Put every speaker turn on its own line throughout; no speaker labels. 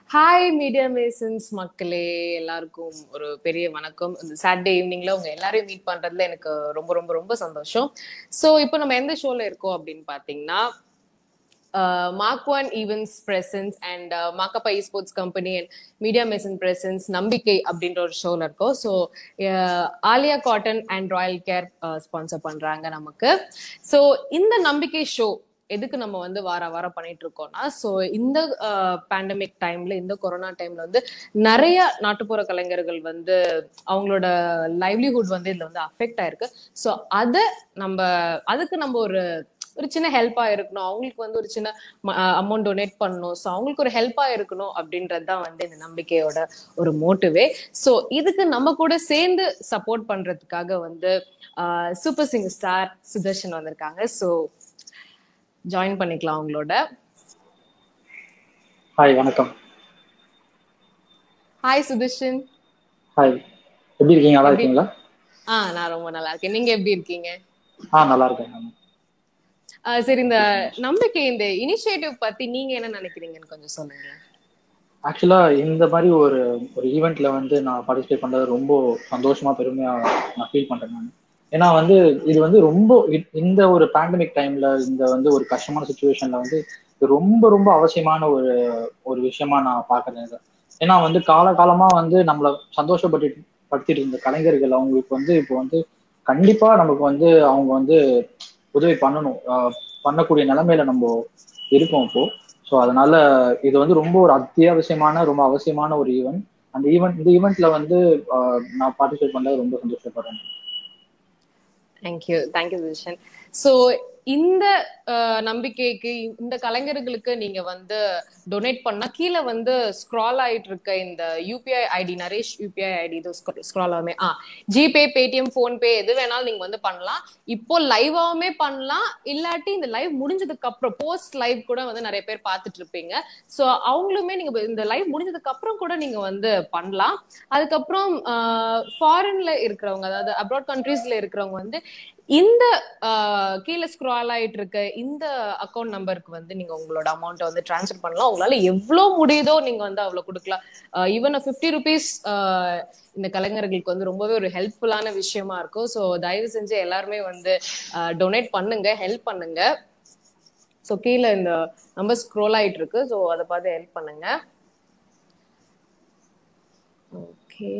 Hi media masons மக்களே, எல்லாருக்கும் ஒரு பெரிய வணக்கம். இந்த சாட்டர்டே ஈவினிங்ல உங்க எல்லாரையும் மீட் பண்றதுல எனக்கு ரொம்ப ரொம்ப ரொம்ப சந்தோஷம். ஸோ இப்போ நம்ம எந்த ஷோல இருக்கோம் அப்படின்னு பாத்தீங்கன்னா, mark one events presence and Makapa sports company and media mason presence நம்பிக்கை அப்படின்ற ஒரு ஷோல இருக்கோம். So Aliya cotton and royal care sponsor பண்றாங்க நமக்கு. ஸோ இந்த நம்பிக்கை ஷோ எதுக்கு நம்ம வந்து வாரம் பண்ணிட்டு இருக்கோம்னா, ஸோ இந்த பேண்டமிக் டைம்ல, இந்த கொரோனா டைம்ல வந்து நிறைய நாட்டுப்புற கலைஞர்கள் வந்து அவங்களோட லைவ்லிஹுட் வந்து இதுல வந்து அஃபெக்ட் ஆயிருக்கு. ஸோ அதுக்கு நம்ம ஒரு சின்ன ஹெல்ப்பா இருக்கணும், அவங்களுக்கு வந்து ஒரு சின்ன அமௌண்ட் டொனேட் பண்ணணும், ஸோ அவங்களுக்கு ஒரு ஹெல்ப்பா இருக்கணும் அப்படின்றது தான் வந்து இந்த நம்பிக்கையோட ஒரு மோட்டிவே. ஸோ இதுக்கு நம்ம கூட சேர்ந்து சப்போர்ட் பண்றதுக்காக வந்து சூப்பர் சிங்கர் ஸ்டார் சுதர்ஷன் வந்திருக்காங்க. ஸோ ஜாயின் பண்ணிக்கலாம் அவங்களோட.
ஹாய், வணக்கம்.
ஹாய் சுதர்ஷன்.
ஹாய், எப்படி இருக்கீங்க? நல்லா இருக்கீங்களா?
நான் ரொம்ப நல்லா இருக்கேன். நீங்க எப்படி இருக்கீங்க?
நல்லா இருக்கேன்.
சரி, இந்த நம்பிக்கை, இந்த இனிஷியேட்டிவ் பத்தி நீங்க என்ன நினைக்கிறீங்கன்னு கொஞ்சம் சொல்லுங்க.
ஆக்சுவலா இந்த மாதிரி ஒரு ஈவெண்ட்ல வந்து நான் பார்ட்டிசிபேட் பண்றது ரொம்ப சந்தோஷமா பெருமையா நான் ஃபீல் பண்றேன் நான். ஏன்னா வந்து இது வந்து ரொம்ப இந்த ஒரு பேண்டமிக் டைம்ல, இந்த வந்து ஒரு கஷ்டமான சுச்சுவேஷன்ல வந்து ரொம்ப ரொம்ப அவசியமான ஒரு விஷயமா நான் பாக்குறேன். ஏன்னா வந்து காலகாலமா வந்து நம்மளை படுத்திட்டு இருந்த கலைஞர்கள் அவங்களுக்கு வந்து இப்போ வந்து கண்டிப்பா நமக்கு வந்து அவங்க வந்து உதவி பண்ணக்கூடிய நிலைமையில நம்ம இருக்கோம் இப்போ. ஸோ அதனால இது வந்து ரொம்ப ஒரு அத்தியாவசியமான, ரொம்ப அவசியமான ஒரு ஈவெண்ட். இந்த ஈவெண்ட்ல வந்து நான் பார்ட்டிசிபேட் பண்ணது ரொம்ப சந்தோஷப்படுறேன்.
தேங்க்யூ சுதர்ஷன். ஸோ இந்த நம்பிக்கைக்கு, இந்த கலைஞர்களுக்கு நீங்க வந்து டொனேட் பண்ணா கீழே வந்து ஸ்க்ரால் ஆயிட்டு இருக்க இந்த UPI ID, Naresh UPI ID இது ஸ்க்ரால் ஆகுமே, ஜிபே, பேடிஎம், போன்பே எது வேணாலும் நீங்க வந்து பண்ணலாம். இப்போ லைவாவுமே பண்ணலாம், இல்லாட்டி இந்த லைவ் முடிஞ்சதுக்கு அப்புறம் போஸ்ட் லைவ் கூட வந்து நிறைய பேர் பார்த்துட்டு இருப்பீங்க. ஸோ அவங்களுமே நீங்க இந்த லைவ் முடிஞ்சதுக்கு அப்புறம் கூட நீங்க வந்து பண்ணலாம். அதுக்கப்புறம் ஃபாரின்ல இருக்கிறவங்க, அதாவது அப்ராட் கண்ட்ரீஸ்ல இருக்கிறவங்க வந்து இந்த கீழே ஸ்க்ரால் ஆயிட்டு இருக்க இந்த அக்கௌண்ட் நம்பருக்கு வந்து நீங்க உங்களோட அமௌண்ட்டை வந்து டிரான்ஸ்ஃபர் பண்ணலாம். உங்களால எவ்வளவு முடியுதோ நீங்க வந்து அவ்வளவு கொடுக்கலாம். ஈவன் 50 rupees இந்த கலைஞர்களுக்கு வந்து ரொம்பவே ஒரு ஹெல்ப்ஃபுல்லான விஷயமா இருக்கும். ஸோ தயவு செஞ்சு எல்லாருமே வந்து டொனேட் பண்ணுங்க, ஹெல்ப் பண்ணுங்க. ஸோ கீழே இந்த நம்பர் ஸ்க்ரோல் ஆயிட்டு இருக்கு, ஸோ அதை பார்த்து ஹெல்ப் பண்ணுங்க. Okay,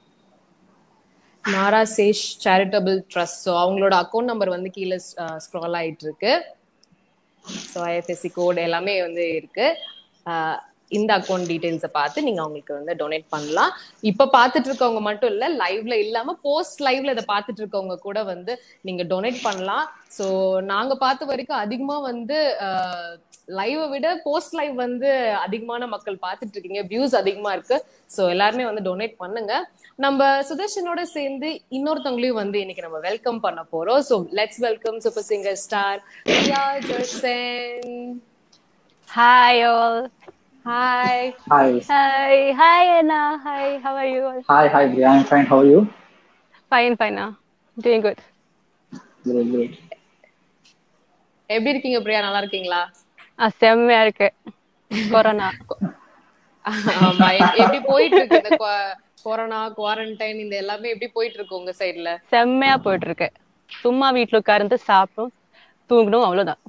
Naresh charitable trust, so அவங்களோட அக்கௌண்ட் நம்பர் வந்து கீழே ஸ்க்ரால் ஆயிட்டு இருக்கு. ஸோ ஐஎஃப்எஸ்சி கோட் எல்லாமே வந்து இருக்கு. இந்த அக்கௌண்ட் டீடைல்ஸை பார்த்து நீங்க அவங்களுக்கு வந்து டொனேட் பண்ணலாம். இப்ப பார்த்துட்டு இருக்கவங்க மட்டும் இல்ல, லைவ்ல இல்லாம போஸ்ட் லைவ்ல இதை பார்த்துட்டு இருக்கவங்க கூட வந்து நீங்க டொனேட் பண்ணலாம். ஸோ நாங்க பார்த்த வரைக்கும் அதிகமா வந்து லைவை விட போஸ்ட் லைவ் வந்து அதிகமான மக்கள் பார்த்துட்டு இருக்கீங்க, வியூஸ் அதிகமா இருக்கு. ஸோ எல்லாருமே வந்து டொனேட் பண்ணுங்க. நம்ம சுதர்ஷனோட சேர்ந்து இன்னொருத்தவங்களையும் வந்து இன்னைக்கு நம்ம வெல்கம் பண்ண போறோம். So let's welcome super singer star Priya Jerson.
Hi all.
Hi.
Hi.
Hi. Hi Anna. Hi. How are you all?
Hi Priya. I'm fine. How are you?
Fine. Doing good.
Great.
எப்படி இருக்கீங்க பிரியா? நல்லா இருக்கீங்களா?
செம்மையா இருக்கு. கொரோனா
ஆமா, எப்படி போயிட்டு இருக்கு இந்த கொரோனா குவாரண்டைன் இந்த எல்லாமே எப்படி போயிட்டு இருக்கு உங்க சைடுல?
செம்மையா போயிட்டு இருக்கு. சும்மா வீட்டுல உட்கார்ந்து சாப்பிடும் தூங்கணும், அவ்வளவுதான்.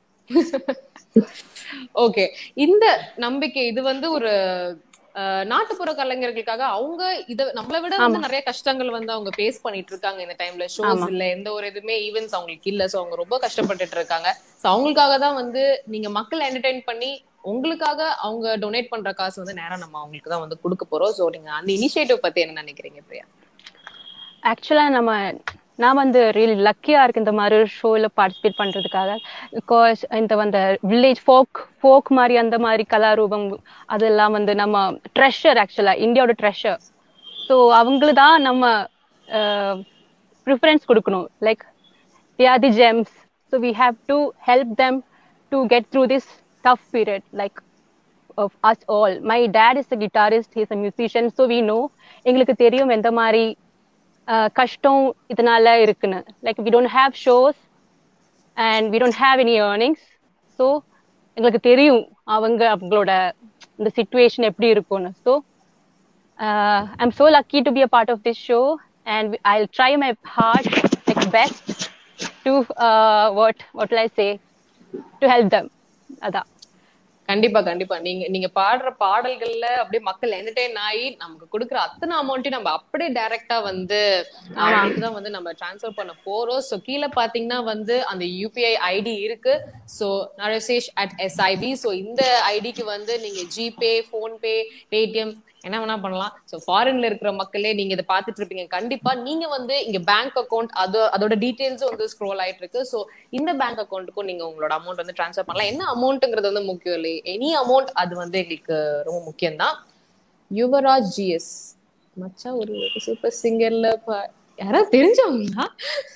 ஓகே, இந்த நம்பிக்கை இது வந்து ஒரு நாட்டுப்புற கலைஞர்களுக்காக அவங்க நம்மளை விட வந்து நிறைய கஷ்டங்கள் வந்து அவங்க பேஸ் பண்ணிட்டு இருக்காங்க இந்த டைம்ல. ஷோஸ் இல்ல, எந்த ஒரு இதுமே ஈவென்ட்ஸ் அவங்களுக்கு இல்ல. சோ அவங்க ரொம்ப கஷ்டப்பட்டுட்டு இருக்காங்க. சோ அவங்களுக்காக தான் வந்து நீங்க மக்கள் என்டர்டெயின் பண்ணி உங்களுக்காக அவங்க டொனேட் பண்ற காசு வந்து நேரம் நம்ம அவங்களுக்கு தான் வந்து கொடுக்க போறோம். சோ நீங்க அந்த இனிஷியேட்டிவ் பத்தி என்ன நினைக்கிறீங்க பிரியா?
ஆக்சுவலா நான் வந்து ரியலி லக்கியா இருக்கு இந்த மாதிரி ஒரு ஷோல பார்ட்டிசிபேட் பண்றதுக்காக. பிகாஸ் இந்த வில்லேஜ் ஃபோக் மாதிரி அந்த மாதிரி கலாரூபம் அதெல்லாம் வந்து நம்ம ட்ரெஷர், ஆக்சுவலா இந்தியாவோட ட்ரெஷர். ஸோ அவங்களுக்கு தான் நம்ம ப்ரிஃபரன்ஸ் கொடுக்கணும். Like they are the gems, so we have to help them to get through this tough period, like of us all. My dad is a guitarist, he is a musician, so we know எங்களுக்கு தெரியும் எந்த மாதிரி கஷ்டம் இதனால இருக்குன்னு. Like we don't have shows and we don't have any earnings, so எங்களுக்கு தெரியும் அவங்களோட இந்த சிச்சுவேஷன் எப்படி இருக்கும்னு. So I'm so lucky to be a part of this show, and I'll try my hard, like best, to what will I say, to help them. அதான்.
கண்டிப்பா கண்டிப்பா நீங்க பாடுற பாடல்கள்ல அப்படியே மக்கள் என்டர்டெயின் ஆகி நமக்கு கொடுக்குற அத்தனை அமௌண்ட்டையும் நம்ம அப்படியே டைரக்டா வந்து அவங்களுக்கு தான் வந்து நம்ம டிரான்ஸ்ஃபர் பண்ண போறோம். ஸோ கீழே பாத்தீங்கன்னா வந்து அந்த யூபிஐ ஐடி இருக்கு. So naresh@sib. ஸோ இந்த ஐடிக்கு வந்து நீங்க ஜிபே, போன்பே, பேடிஎம் என்ன வேணா பண்ணலாம். ஸோ ஃபாரின்ல இருக்கிற மக்களே நீங்க இதை பார்த்துட்டு இருப்பீங்க. கண்டிப்பா நீங்க வந்து இங்க பேங்க் அக்கௌண்ட் அதோட டீடைல்ஸும் வந்து ஸ்க்ரோல் ஆயிட்டு இருக்கு. ஸோ இந்த பேங்க் அக்கௌண்ட்டுக்கும் நீங்க உங்களோட அமௌண்ட் வந்து டிரான்ஸ்ஃபர் பண்ணலாம். என்ன அமௌண்ட்ங்கிறது வந்து முக்கியம் இல்லை, எனி அமௌண்ட் அது வந்து எங்களுக்கு ரொம்ப முக்கியம் தான். யுவராஜ் ஜிஎஸ் மச்சா ஒரு சூப்பர் சிங்கர்ல யாராவது தெரிஞ்சவங்களா?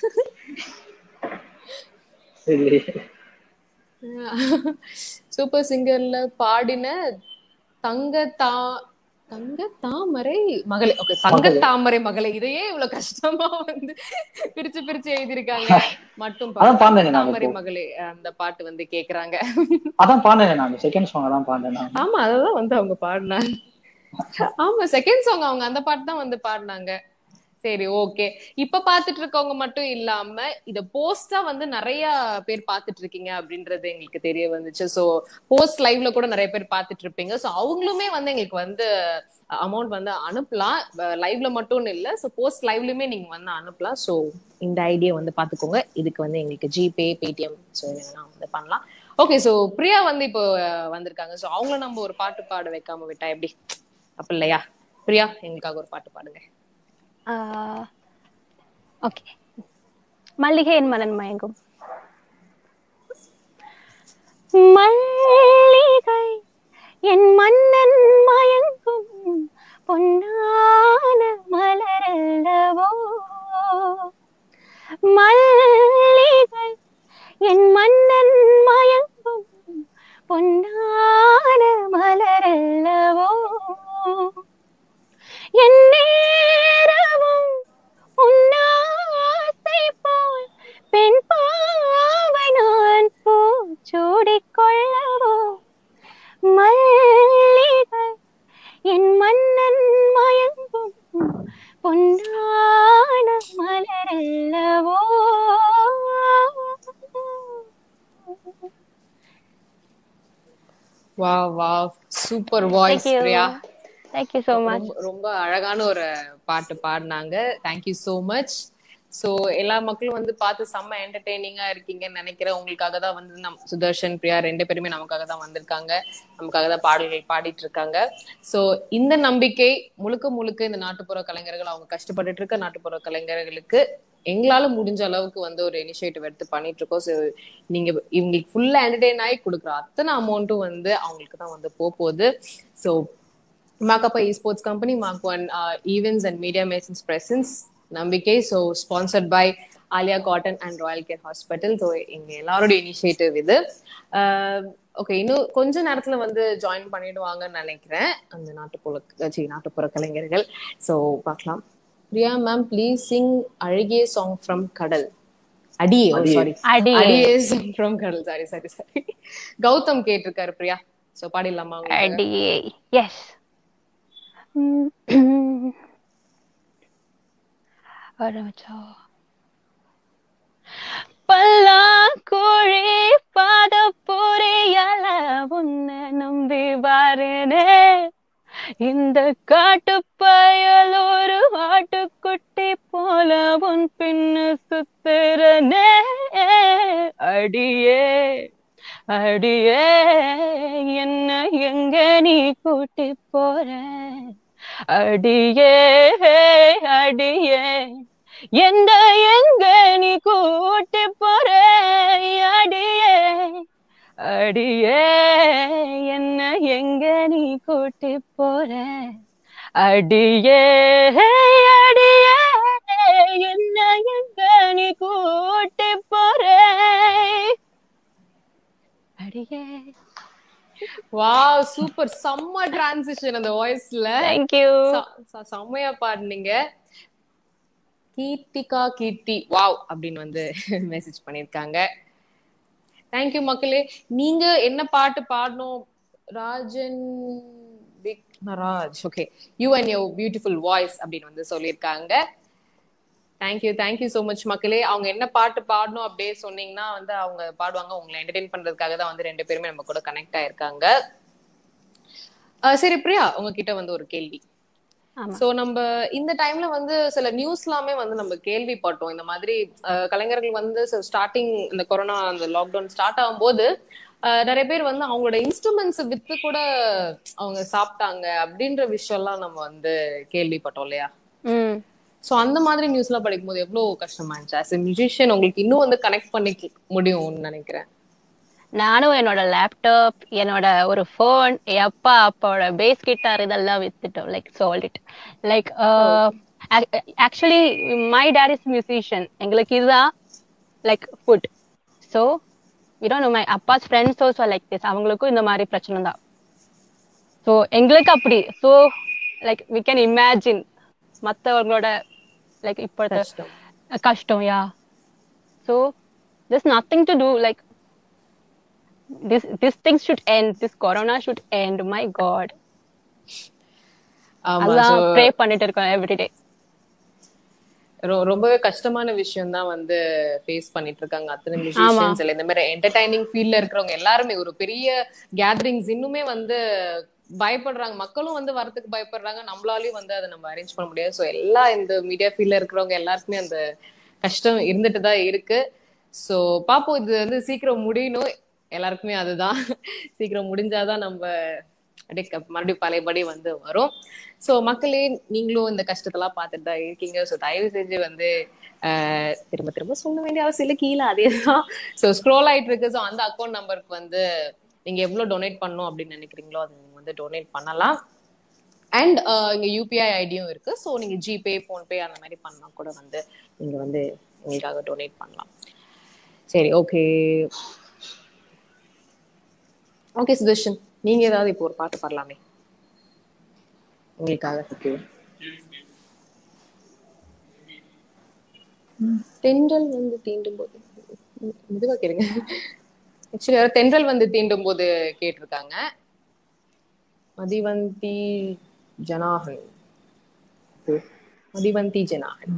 சூப்பர் சிங்கர்ல பாடின தங்க தாமரை மகளே. ஓகே, தங்க தாமரை மகளே. இதையே இவ்வளவு கஷ்டமா வந்து பிரிச்சு எழுதிருக்காங்க. மட்டும் தாமரை மகளே அந்த பாட்டு வந்து கேக்குறாங்க.
அதான் பாடுனேன் நான், செகண்ட் சாங் தான் பாடுனேன்.
ஆமா, அததான் வந்து அவங்க பாடினாங்க. ஆமா, செகண்ட் சாங் அவங்க அந்த பாட்டு தான் வந்து பாடினாங்க. சரி, ஓகே. இப்ப பாத்துட்டு இருக்கவங்க மட்டும் இல்லாம இத போஸ்டா வந்து நிறைய பேர் பாத்துட்டு இருக்கீங்க அப்படின்றது எங்களுக்கு தெரிய வந்துச்சு. சோ போஸ்ட் லைவ்ல கூட நிறைய பேர் பாத்துட்டு இருப்பீங்க. சோ அவங்களுமே வந்து எங்களுக்கு வந்து அமௌண்ட் வந்து அனுப்பலாம். லைவ்ல மட்டும் இல்ல, சோ போஸ்ட் லைவ்லயுமே நீங்க வந்து அனுப்பலாம். சோ இந்த ஐடியா வந்து பாத்துக்கோங்க. இதுக்கு வந்து எங்களுக்கு ஜிபே, பேடிஎம் சோ என்னன்னா வந்து பண்ணலாம். ஓகே, சோ பிரியா வந்து இப்போ வந்திருக்காங்க. சோ அவங்கள நம்ம ஒரு பாட்டு பாட வைக்காம விட்டா எப்படி? அப்ப இல்லையா? பிரியா, எங்களுக்காக ஒரு பாட்டு பாடுங்க.
ஓகே. மல்லிகை என் மனன் மயங்கும். மல்லிகை என் மன்னன் மயங்கும் பொன்னான மலரல்லவோ, மல்லிகை என் மன்னன் மயங்கும் பொன்னான மலரல்லவோ, என் நேரமும் உன்னாசை போல் பெண் பாவை நான் பூச்சூடிக்கொள்ளவோ, மல்லிகை என் மன்னன் மயங்கும் பொன்னான மலரல்லவோ.
Wow wow, super voice Priya.
Thank you so much.
ரொம்ப அழகான ஒரு பாட்டு பாடினாங்க. Thank you so much. So எல்லா மக்களும் வந்து பார்த்து செம்ம என்டர்டெய்னிங்கா இருக்கீங்கன்னு நினைக்கிறேன். உங்களுக்காக தான் வந்து சுதர்ஷன், பிரியா ரெண்டு பேருமே நமக்காக தான் வந்திருக்காங்க, நமக்காக தான் பாடல்கள் பாடிட்டு இருக்காங்க. சோ இந்த நம்பிக்கை முழுக்க இந்த நாட்டுப்புற கலைஞர்கள், அவங்க கஷ்டப்பட்டுட்டு இருக்க நாட்டுப்புற கலைஞர்களுக்கு எங்களால முடிஞ்ச அளவுக்கு வந்து ஒரு இனிஷியேட்டிவ் எடுத்து பண்ணிட்டு இருக்கோம். ஸோ நீங்க இவங்களுக்கு ஃபுல்லா என்டர்டெயின் ஆகி கொடுக்குற அத்தனை அமௌண்ட்டும் வந்து அவங்களுக்கு தான் வந்து போகுது. So Makapa Esports Company, Mark One Events and Media Masons Presence, நம்பிக்கை. So sponsored by Aliya cotton and royal care hospital. So எங்க எல்லாரோட இனிஷியேட்டிவ் இது. ஓகே, இன்னும் கொஞ்ச நேரத்துல வந்து ஜாயின் பண்ணிடுவாங்கன்னு நினைக்கிறேன் அந்த நாட்டுப்புற கலைஞர்கள். ஸோ பார்க்கலாம். பிரியா மேம், ப்ளீஸ் சிங் அழகிய சாங் ஃப்ரம் கடல். அடியே song from Kadal. Sorry. Gautham கேட்டிருக்காரு பிரியா. ஸோ பாடிடலாமா?
அடியே. எஸ். பல்லாக்குழி பாத புரியல உன்னை நம்பி வாரனே, இந்த காட்டு பயல் ஒரு ஆட்டுக்குட்டி போல உன் பின்னு சுத்துறனே, அடியே அடியே என்ன எங்க நீ கூட்டி போற, அடியே அடியே எந்த எங்க நீ கூட்டி போற, அடியே அடியே என்ன எங்க நீ கூட்டி போற, அடியே அடியே என்ன எங்க நீ கூட்டி போற, அடியே.
Wow, super. செம்ம டிரான்சிஷன் அந்த வாய்ஸ்ல.
Thank you.
செம்மையா பாடுனீங்க. கீர்த்தி வாவ் அப்படின்னு வந்து மெசேஜ் பண்ணிருக்காங்க. தேங்க்யூ மக்களே. நீங்க என்ன பாட்டு பாடணும், Rajan Vignaraj, okay, you and your beautiful voice அப்படின்னு வந்து சொல்லியிருக்காங்க. தேங்க்யூ ஸோ மச் மக்களே. அவங்க என்ன பாட்டு பாடணும் அப்படியே சொன்னீங்கன்னா வந்து அவங்க பாடுவாங்க. உங்களை என்டர்டெயின் பண்றதுக்காக தான் வந்து 2 பேருமே நம்ம கூட கனெக்ட் ஆயிருக்காங்க. சரி பிரியா, உங்ககிட்ட வந்து ஒரு கேள்வி. சோ நம்ம இந்த டைம்ல வந்து சில நியூஸ் எல்லாமே வந்து நம்ம கேள்விப்பட்டோம். இந்த மாதிரி கலைஞர்கள் வந்து ஸ்டார்டிங் இந்த கொரோனா அந்த லாக்டவுன் ஸ்டார்ட் ஆகும்போது நிறைய பேர் வந்து அவங்களோட இன்ஸ்ட்ருமெண்ட்ஸ் வித்து கூட அவங்க சாப்பிட்டாங்க அப்படின்ற விஷயம் எல்லாம் நம்ம வந்து கேள்விப்பட்டோம் இல்லையா? சோ அந்த மாதிரி நியூஸ் எல்லாம் படிக்கும் போது எவ்வளவு கஷ்டமா இருந்துச்சு? ஆஸ் எ மியூசிஷியன் உங்களுக்கு இன்னும் வந்து கனெக்ட் பண்ணிக்க முடியும்னு நினைக்கிறேன்.
நானும் என்னோட லேப்டாப், என்னோட ஒரு ஃபோன், அப்பாவோட பேஸ் கிட்டார் இதெல்லாம் வித்துட்டோம். Like sold it. Like actually my dad is musician. எங்களுக்கு இதுதான் லைக் ஃபுட். ஸோ மை அப்பாஸ் ஃப்ரெண்ட்ஸ் ஆல்சோ லைக் திஸ். அவங்களுக்கும் இந்த மாதிரி பிரச்சனை தான். ஸோ எங்களுக்கு அப்படி. So like we can imagine மற்றவங்களோட லைக் இப்போ கஷ்டம். Yeah. So there's nothing to do. Like this thing should end. This corona should end. My God. Allah pray பண்ணிட்டு இருக்கோம் every day.
ரொம்பவே கஷ்டமான விஷயம் தான் வந்து ஃபேஸ் பண்ணிட்டு இருக்காங்க அத்தனை மியூசிஷியன்ஸ். இந்த மாதிரி என்டர்டைனிங் ஃபீல்ட்ல இருக்கிறவங்க எல்லாருமே ஒரு பெரிய கேதரிங்ஸ் இன்னுமே வந்து பயப்படுறாங்க. மக்களும் வந்து வரதுக்கு பயப்படுறாங்க. நம்மளாலையும் வந்து அதை நம்ம அரேஞ்ச் பண்ண முடியாது. ஸோ எல்லா இந்த மீடியா ஃபீல்ட்ல இருக்கிறவங்க எல்லாருக்குமே அந்த கஷ்டம் இருந்துட்டு தான் இருக்கு. ஸோ பாப்போம், இது வந்து சீக்கிரம் முடியணும். எல்லாருக்குமே அதுதான், சீக்கிரம் முடிஞ்சாதான் நம்ம மறுபடியும் பழையபடி வந்து வரும். ஸோ மக்களே, நீங்களும் இந்த கஷ்டத்தெல்லாம் பார்த்துட்டு தான் இருக்கீங்க. ஸோ தயவு செஞ்சு வந்து திரும்ப திரும்ப சொல்ல வேண்டிய அவசியம் இல்லை, கீழே அதே தான் ஸோ ஸ்க்ரோல் ஆயிட்டு இருக்கு. ஸோ அந்த அக்கௌண்ட் நம்பருக்கு வந்து நீங்க எவ்வளவு டொனேட் பண்ணணும் அப்படின்னு நினைக்கிறீங்களோ அதை நீங்க வந்து டொனேட் பண்ணலாம். அண்ட் இங்க யூபிஐ ஐடியும் இருக்கு. ஸோ நீங்க ஜிபே, போன்பே அந்த மாதிரி பண்ணா கூட வந்து நீங்க வந்து எங்களுக்காக டொனேட் பண்ணலாம். சரி, ஓகே சுதர்ஷன், நீங்க ஏதாவது இப்போ ஒரு பாட்டு பாடலாமே உங்களுக்காக.
ஓகே.
தென்றல் வந்து தீண்டும் போது, மெதுவா கேளுங்க. ஆக்சுவலி தென்றல் வந்து தீண்டும் போது கேட்டிருக்காங்க. மதிவந்தி ஜனாகன். மதிவந்தி ஜனாகன்.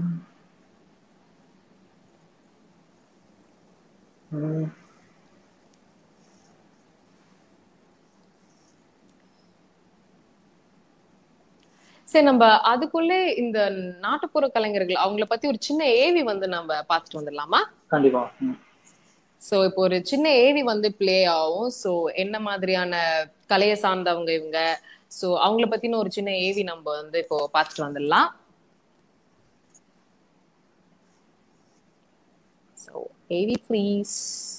சரி, நம்ம அதுக்குள்ளே இந்த நாட்டுப்புற கலைஞர்கள் அவங்கள பத்தி ஒரு சின்ன ஏவி வந்து நம்ம பார்த்துட்டு வந்துடலாமா?
கண்டிப்பா.
சோ இப்போ ஒரு சின்ன ஏவி வந்து பிளே ஆகும். சோ என்ன மாதிரியான கலையை சார்ந்தவங்க இவங்க, சோ அவங்கள பத்தின ஒரு சின்ன ஏவி நம்ம வந்து இப்போ பார்த்துட்டு வந்துடலாம். So AV please.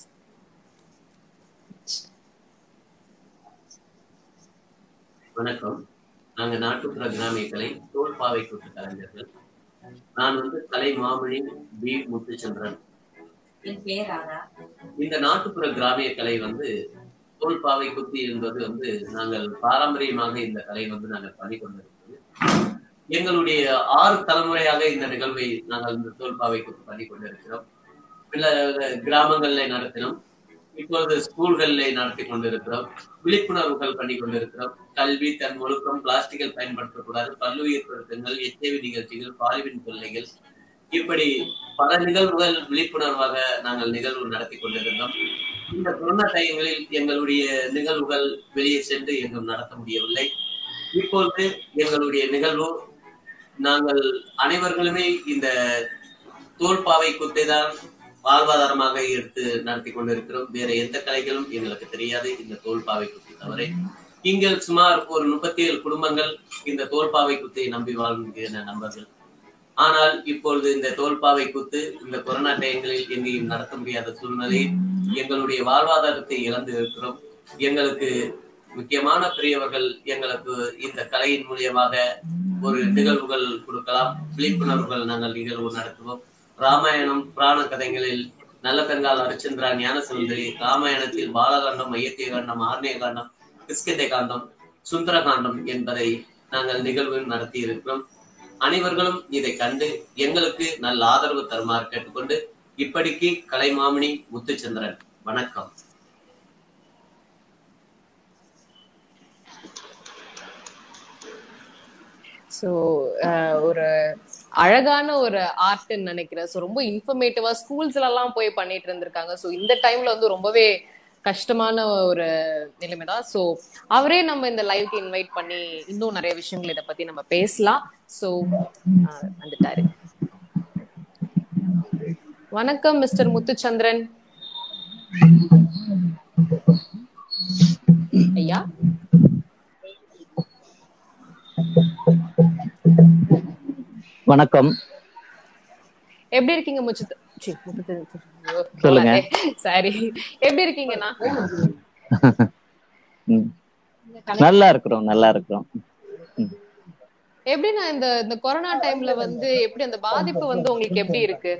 வணக்கம். நாங்க நாட்டுப்புற கிராமிய கலை தோல்பாவை கூட்டு கலைஞர்கள். நான் வந்து கலை மாமணி பி முத்துச்சந்திரன். இந்த நாட்டுப்புற கிராமிய கலை வந்து தோல்பாவை குத்தி என்பது வந்து நாங்கள் பாரம்பரியமாக இந்த கலை வந்து நாங்கள் பண்ணிக்கொண்டிருக்கிறது. எங்களுடைய 6 தலைமுறையாக இந்த நிகழ்வை நாங்கள் இந்த தோல்பாவை குத்தி பண்ணிக்கொண்டிருக்கிறோம். சில கிராமங்கள்ல நடத்தினோம், இப்பொழுது ஸ்கூல்களிலே நடத்தி கொண்டிருக்கிறோம். விழிப்புணர்வுகள் பண்ணி கொண்டிருக்கிறோம். கல்வி, தன் ஒழுக்கம், பிளாஸ்டிக்கல் பயன்படுத்தக்கூடாது, பல்லுயிர் பெருக்கங்கள், எச்ஐவி நிகழ்ச்சிகள், பாலிவின் தொல்லைகள், இப்படி பல நிகழ்வுகள் விழிப்புணர்வாக நாங்கள் நிகழ்வு நடத்தி கொண்டிருந்தோம். இந்த கொரோனா டைம்களில் எங்களுடைய நிகழ்வுகள் வெளியே சென்று எங்கும் நடத்த முடியவில்லை. இப்பொழுது எங்களுடைய நிகழ்வு நாங்கள் அனைவர்களுமே இந்த தோல்பாவை குத்தைதான் வாழ்வாதாரமாக எடுத்து நடத்தி கொண்டிருக்கிறோம். வேற எந்த கலைகளும் எங்களுக்கு தெரியாது இந்த தோல்பாவை குத்தி தவிர. இங்கே சுமார் ஒரு 37 குடும்பங்கள் இந்த தோல்பாவை குத்தை நம்பி வாழ்கின்ற நண்பர்கள். ஆனால் இப்பொழுது இந்த தோல்பாவை குத்து இந்த கொரோனா டைம்களில் எங்கேயும் நடத்த முடியாத சூழ்நிலையில் எங்களுடைய வாழ்வாதாரத்தை இழந்து இருக்கிறோம். எங்களுக்கு முக்கியமான பெரியவர்கள் எங்களுக்கு இந்த கலையின் மூலியமாக ஒரு நிகழ்வுகள் கொடுக்கலாம், விழிப்புணர்வுகள் நாங்கள் நிகழ்வு நடத்துவோம். ராமாயணம் புராண கதைகளில் நல்ல பெங்கால் அரிச்சந்திரா, ஞான சுந்தரி, ராமாயணத்தில் பாலகாண்டம், மையத்திய காண்டம், ஆர்ணிய காண்டம், கிஷ்கிந்தை காண்டம், சுந்தர காண்டம் என்பதை நாங்கள் நிகழ்வு நடத்தி இருக்கிறோம். அனைவர்களும் இதை கண்டு எங்களுக்கு நல்ல ஆதரவு தருமாறு கேட்டுக்கொண்டு இப்படிக்கு கலைமாமணி முத்துச்சந்திரன். வணக்கம்.
ஸோ ஒரு அழகான ஒரு ஆர்ட்ன்னு நினைக்கிறேன். ஸோ ரொம்ப இன்ஃபர்மேட்டிவா ஸ்கூல்ஸ்ல எல்லாம் போய் பண்ணிட்டு இருந்திருக்காங்க. ஸோ இந்த டைம்ல வந்து ரொம்பவே கஷ்டமான ஒரு நிலைமை தான். ஸோ அவரே நம்ம இந்த லைவ்க்கு இன்வைட் பண்ணி இன்னும் நிறைய விஷயங்கள் இதை பத்தி நம்ம பேசலாம். ஸோ வந்துட்டாரு. வணக்கம் மிஸ்டர் முத்துச்சந்திரன் ஐயா.
வணக்கம்.
எப்படி இருக்கீங்க
சொல்லுங்க.
சாரி, எப்படி இருக்கீங்கண்ணா?
நல்லா இருக்கிறோம், நல்லா இருக்கிறோம்.
எப்படின்னா இந்த கொரோனா டைம்ல வந்து எப்படி அந்த பாதிப்பு வந்து உங்களுக்கு எப்படி இருக்கு?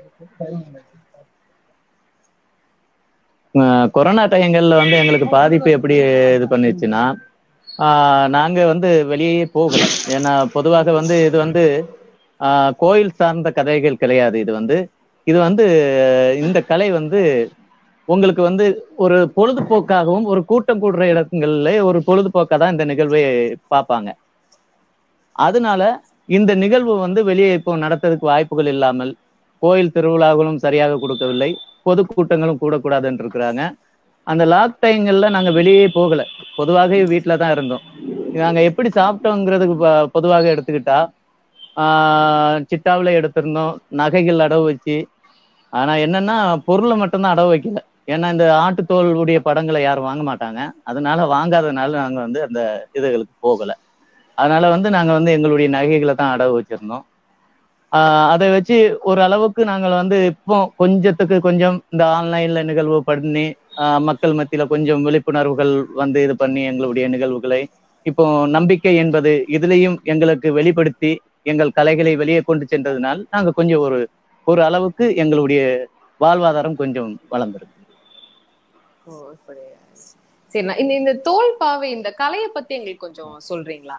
கொரோனா டைங்கள்ல வந்து எங்களுக்கு பாதிப்பு எப்படி இது பண்ணிச்சுன்னா, நாங்க வந்து வெளியே போகல. ஏன்னா பொதுவாக வந்து இது வந்து கோயில் சார்ந்த கதைகள் கிடையாது. இது வந்து இந்த கலை வந்து உங்களுக்கு வந்து ஒரு பொழுதுபோக்காகவும் ஒரு கூட்டம் கூடுற இடங்கள்ல ஒரு பொழுதுபோக்கா தான் இந்த நிகழ்வை பார்ப்பாங்க. அதனால இந்த நிகழ்வு வந்து வெளியே இப்போ நடத்துறதுக்கு வாய்ப்புகள் இல்லாமல், கோயில் திருவிழாக்களும் சரியாக கொடுக்கவில்லை, பொதுக்கூட்டங்களும் கூடக்கூடாதுன்னு இருக்கிறாங்க. அந்த லாக் டைம்ல நாங்க வெளியே போகல, பொதுவாக வீட்டில தான் இருந்தோம். நாங்க எப்படி சாப்பிட்டோங்கிறதுக்கு பொதுவாக எடுத்துக்கிட்டா, சிட்டாவில் எடுத்திருந்தோம், நகைகள் அடவு வச்சு. ஆனா என்னன்னா பொருளை மட்டும்தான் அடவு வைக்கல. ஏன்னா இந்த ஆட்டுத்தோளுடைய படங்களை யாரும் வாங்க மாட்டாங்க. அதனால வாங்காதனால நாங்க வந்து அந்த இதுகளுக்கு போகல. அதனால வந்து நாங்க வந்து எங்களுடைய நகைகளை தான் அடவு வச்சிருந்தோம். அதை வச்சு ஒரு அளவுக்கு நாங்கள் வந்து இப்போ கொஞ்சத்துக்கு கொஞ்சம் இந்த ஆன்லைன்ல நிகழ்வு பண்ணி மக்கள் மத்தியில கொஞ்சம் விழிப்புணர்வுகள் வந்து இது பண்ணி எங்களுடைய நிகழ்வுகளை இப்போ நம்பிக்கை என்பது இதுலயும் எங்களுக்கு வெளிப்படுத்தி எங்கள் கலைகளை வெளியே கொண்டு சென்றதுனால் நாங்க கொஞ்சம் ஒரு அளவுக்கு எங்களுடைய வாழ்வாதாரம் கொஞ்சம் வளர்ந்துருக்கு.
சரி, இந்த தோல் பாவை இந்த கலையை பத்தி எங்களுக்கு கொஞ்சம் சொல்றீங்களா?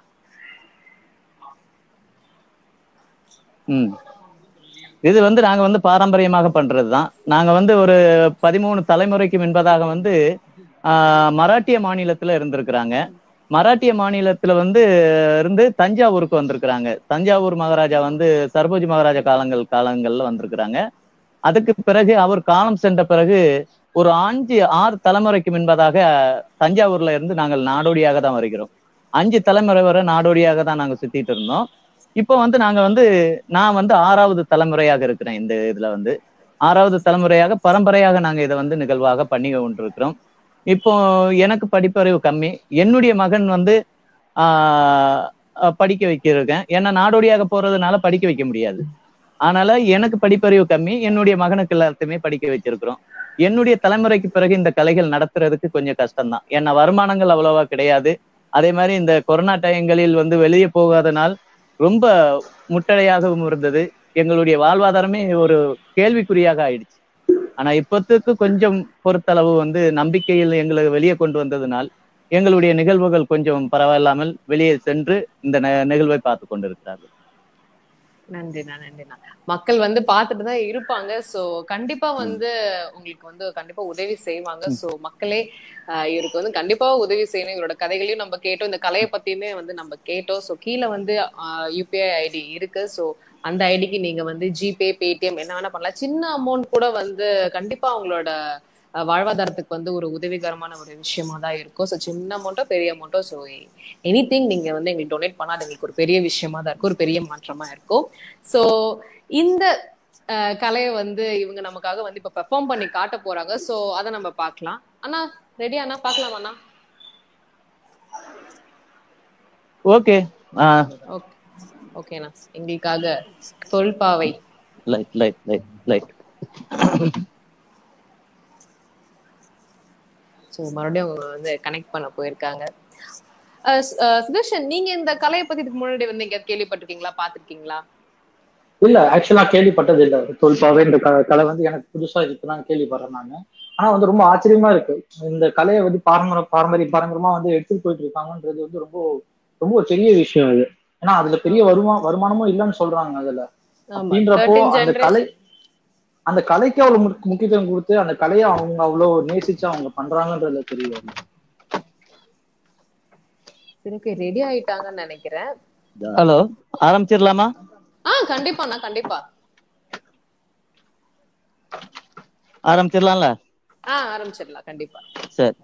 இது வந்து நாங்க வந்து பாரம்பரியமாக பண்றதுதான். நாங்க வந்து ஒரு 13 தலைமுறைக்கு முன்பதாக வந்து மராட்டிய மாநிலத்துல இருந்திருக்கிறாங்க. மராட்டிய மாநிலத்துல வந்து இருந்து தஞ்சாவூருக்கு வந்திருக்கிறாங்க. தஞ்சாவூர் மகாராஜா வந்து சர்போஜி மகாராஜா காலங்கள்ல வந்திருக்கிறாங்க. அதுக்கு பிறகு அவர் காலம் சென்ற பிறகு ஒரு 5-6 தலைமுறைக்கு முன்பதாக தஞ்சாவூர்ல இருந்து நாங்கள் நாடோடியாக தான் வருகிறோம். 5 தலைமுறை வரை நாடோடியாக தான் நாங்க சுத்திட்டு இருந்தோம். இப்போ வந்து நான் வந்து 6வது தலைமுறையாக இருக்கிறேன். இந்த இதுல வந்து 6வது தலைமுறையாக பரம்பரையாக நாங்க இதை வந்து நிகழ்வாக பண்ணி கொண்டிருக்கிறோம். இப்போ எனக்கு படிப்பறிவு கம்மி. என்னுடைய மகன் வந்து படிக்க வைக்கிறேன். ஏன்னா நாடோடியாக போறதுனால படிக்க வைக்க முடியாது. அதனால எனக்கு படிப்பறிவு கம்மி, என்னுடைய மகனுக்கு எல்லாத்தையுமே படிக்க வச்சிருக்கிறோம். என்னுடைய தலைமுறைக்கு பிறகு இந்த கலைகள் நடத்துறதுக்கு கொஞ்சம் கஷ்டம்தான். ஏன்னா வருமானங்கள் அவ்வளவா கிடையாது. அதே மாதிரி இந்த கொரோனா டைங்களில் வந்து வெளியே போகாதனால் ரொம்ப முட்டடையாகவும் இருந்தது. எங்களுடைய வாழ்வாதாரமே ஒரு கேள்விக்குறியாக ஆயிடுச்சு. ஆனா இப்பத்துக்கு கொஞ்சம் பொறுத்தளவு வந்து நம்பிக்கையில் எங்களை வெளியே கொண்டு வந்ததுனால் எங்களுடைய நிகழ்வுகள் கொஞ்சம் பரவாயில்லாமல் வெளியே சென்று இந்த நிகழ்வை பார்த்து கொண்டிருக்கிறார்கள்.
நன்றிண்ணா. மக்கள் வந்து பார்த்துட்டு தான் இருப்பாங்க. சோ கண்டிப்பா வந்து உங்களுக்கு வந்து கண்டிப்பா உதவி செய்வாங்க. சோ மக்களே இவருக்கு வந்து கண்டிப்பா உதவி செய்யணும். இவரோட கதைகளையும் நம்ம கேட்டோம், இந்த கலையை பத்தியுமே வந்து நம்ம கேட்டோம். சோ கீழே வந்து யூபிஐ ஐடி இருக்கு. சோ அந்த ஐடிக்கு நீங்க வந்து ஜிபே, பேடிஎம் என்ன வேணா பண்ணலாம். சின்ன அமௌண்ட் கூட வந்து கண்டிப்பா அவங்களோட வாழ்வாதாரத்துக்கு வந்து ஒரு உதவிகரமான ஒரு விஷயமா தான் இருக்கும். ஸோ சின்ன அமௌண்ட்டோ பெரிய அமௌண்ட்டோ ஸோ எனிதிங் நீங்க வந்து எங்களுக்கு டொனேட் பண்ணால் அது எங்களுக்கு ஒரு பெரிய விஷயமா தான் இருக்கும், ஒரு பெரிய மாற்றமா இருக்கும். ஸோ இந்த கலையை வந்து இவங்க நமக்காக வந்து இப்ப பெர்ஃபார்ம் பண்ணி காட்ட போறாங்க. ஸோ அதை நம்ம பார்க்கலாம். அண்ணா ரெடி? அண்ணா பார்க்கலாமா? அண்ணா
ஓகே
ஓகேண்ணா. எங்களுக்காக தொல்பாவை
லைட்
ஸோ மறுபடியும் அவங்க வந்து கனெக்ட் பண்ண போயிருக்காங்க. சுதர்ஷன், நீங்க இந்த கலையை பத்தி இதுக்கு முன்னாடி வந்து எங்கேயாவது கேள்விப்பட்டிருக்கீங்களா, பாத்திருக்கீங்களா?
இல்ல, ஆக்சுவலா கேள்விப்பட்டது இல்ல. தொல்பாவை இந்த கலை வந்து எனக்கு புதுசா இப்பதான் கேள்விப்படுறேன் நானு. ஆனா வந்து ரொம்ப ஆச்சரியமா இருக்கு. இந்த கலையை வந்து பாரம்பரியமா வந்து எடுத்துட்டு போயிட்டு இருக்காங்கன்றது வந்து ரொம்ப ரொம்ப ஒரு பெரிய விஷயம் இது. ஏன்னா அதுல பெரிய வருமானமும் இல்லைன்னு சொல்றாங்க அதுல. அப்படின்றப்போ அந்த கலைக்கு அவ்வளவு முக்கியத்துவம் கொடுத்து அந்த கலையை அவங்க அவ்வளவு நேசிச்சு அவங்க பண்றாங்கன்றதுல தெரியல.
ரெடி ஆயிட்டாங்கன்னு நினைக்கிறேன்.
ஹலோ, ஆரம்பிச்சிடலாமா?
கண்டிப்பாண்ணா, கண்டிப்பா
ஆரம்பிச்சிடலாம்ல?
ஆரம்பிச்சிடலாம் கண்டிப்பா.
சரி.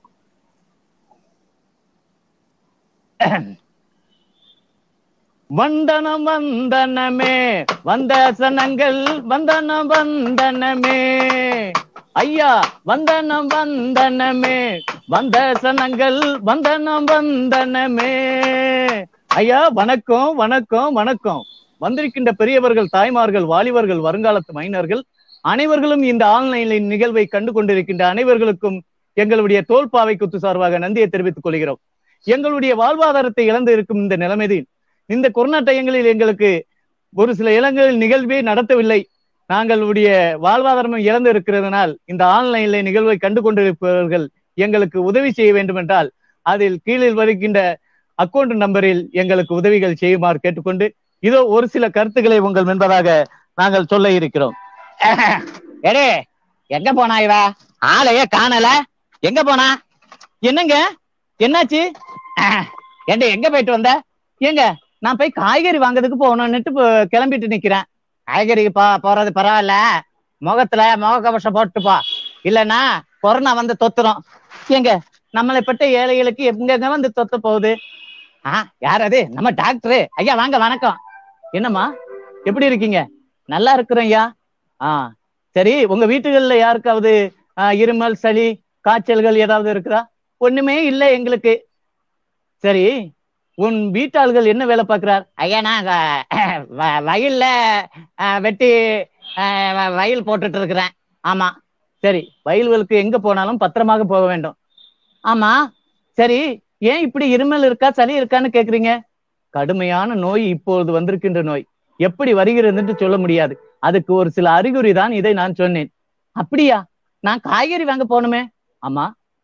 வந்தனம் வந்தனமே வந்த சனங்கள் வந்தனம் வந்தனமே ஐயா, வந்தனம் வந்தனமே வந்த சனங்கள் வந்தனம் வந்தனமே ஐயா. வணக்கம் வணக்கம் வணக்கம். வந்திருக்கின்ற பெரியவர்கள், தாய்மார்கள், வாலிபர்கள், வருங்காலத்து மைனர்கள் அனைவர்களும் இந்த ஆன்லைனின் நிகழ்வை கண்டு கொண்டிருக்கின்ற அனைவர்களுக்கும் எங்களுடைய தோல்பாவை குத்து சார்பாக நன்றியை தெரிவித்துக் கொள்கிறோம். எங்களுடைய வாழ்வாதாரத்தை இழந்து இருக்கும் இந்த நிலைமையில், இந்த கொரோனா டயங்களில் எங்களுக்கு ஒரு சில இடங்களில் நிகழ்வே நடத்தவில்லை. நாங்களுடைய வாழ்வாதாரம் இழந்து இருக்கிறதுனால் இந்த ஆன்லைன்ல நிகழ்வை கண்டு கொண்டிருப்பவர்கள் எங்களுக்கு உதவி செய்ய வேண்டும் என்றால் அதில் கீழே வருகின்ற அக்கௌண்ட் நம்பரில் எங்களுக்கு உதவிகள் செய்யுமாறு கேட்டுக்கொண்டு இதோ ஒரு சில கருத்துக்களை உங்கள் முன்பதாக நாங்கள் சொல்ல இருக்கிறோம். எடே, எங்க போனா இவ? ஆளையே காணல. எங்க போனா? என்னங்க என்னாச்சு? ஏண்டே, எங்க போயிட்டு வந்த? ஏங்க, நான் போய் காய்கறி வாங்குறதுக்கு போகணும்னுட்டு கிளம்பிட்டு நிக்கிறேன். காய்கறிக்கு போறது பரவாயில்ல, முகத்துல முகக்கவசம் போட்டுப்பா, இல்லைன்னா கொரோனா வந்து தொத்துரும். ஏங்க, நம்மளை பட்ட ஏழைகளுக்கு எங்க வந்து தொத்த போகுது? யார் அது? நம்ம டாக்டரு ஐயா. வாங்க, வணக்கம். என்னம்மா, எப்படி இருக்கீங்க? நல்லா இருக்கிறோம் ஐயா. சரி, உங்க வீட்டுகள்ல யாருக்காவது இருமல், சளி, காய்ச்சல்கள் ஏதாவது இருக்குதா? ஒண்ணுமே இல்லை எங்களுக்கு. சரி, உன் வீட்டாள்கள் என்ன வேலை பார்க்கிறார்? ஐயா, நான் வயல்ல வெட்டி வயல் போட்டுட்டு இருக்கிறேன். ஆமா, சரி. வயல்களுக்கு எங்க போனாலும் பத்திரமாக போக வேண்டும். ஆமா, சரி. ஏன் இப்படி இருமல் இருக்கா, சளி இருக்கான்னு கேக்குறீங்க? கடுமையான நோய் இப்பொழுது வந்திருக்கின்ற நோய். எப்படி வருகிறதுன்னு சொல்ல முடியாது. அதுக்கு ஒரு சில அறிகுறி தான் இதை நான் சொன்னேன். அப்படியா? நான் காய்கறி வாங்க போகணுமே. ஆமா,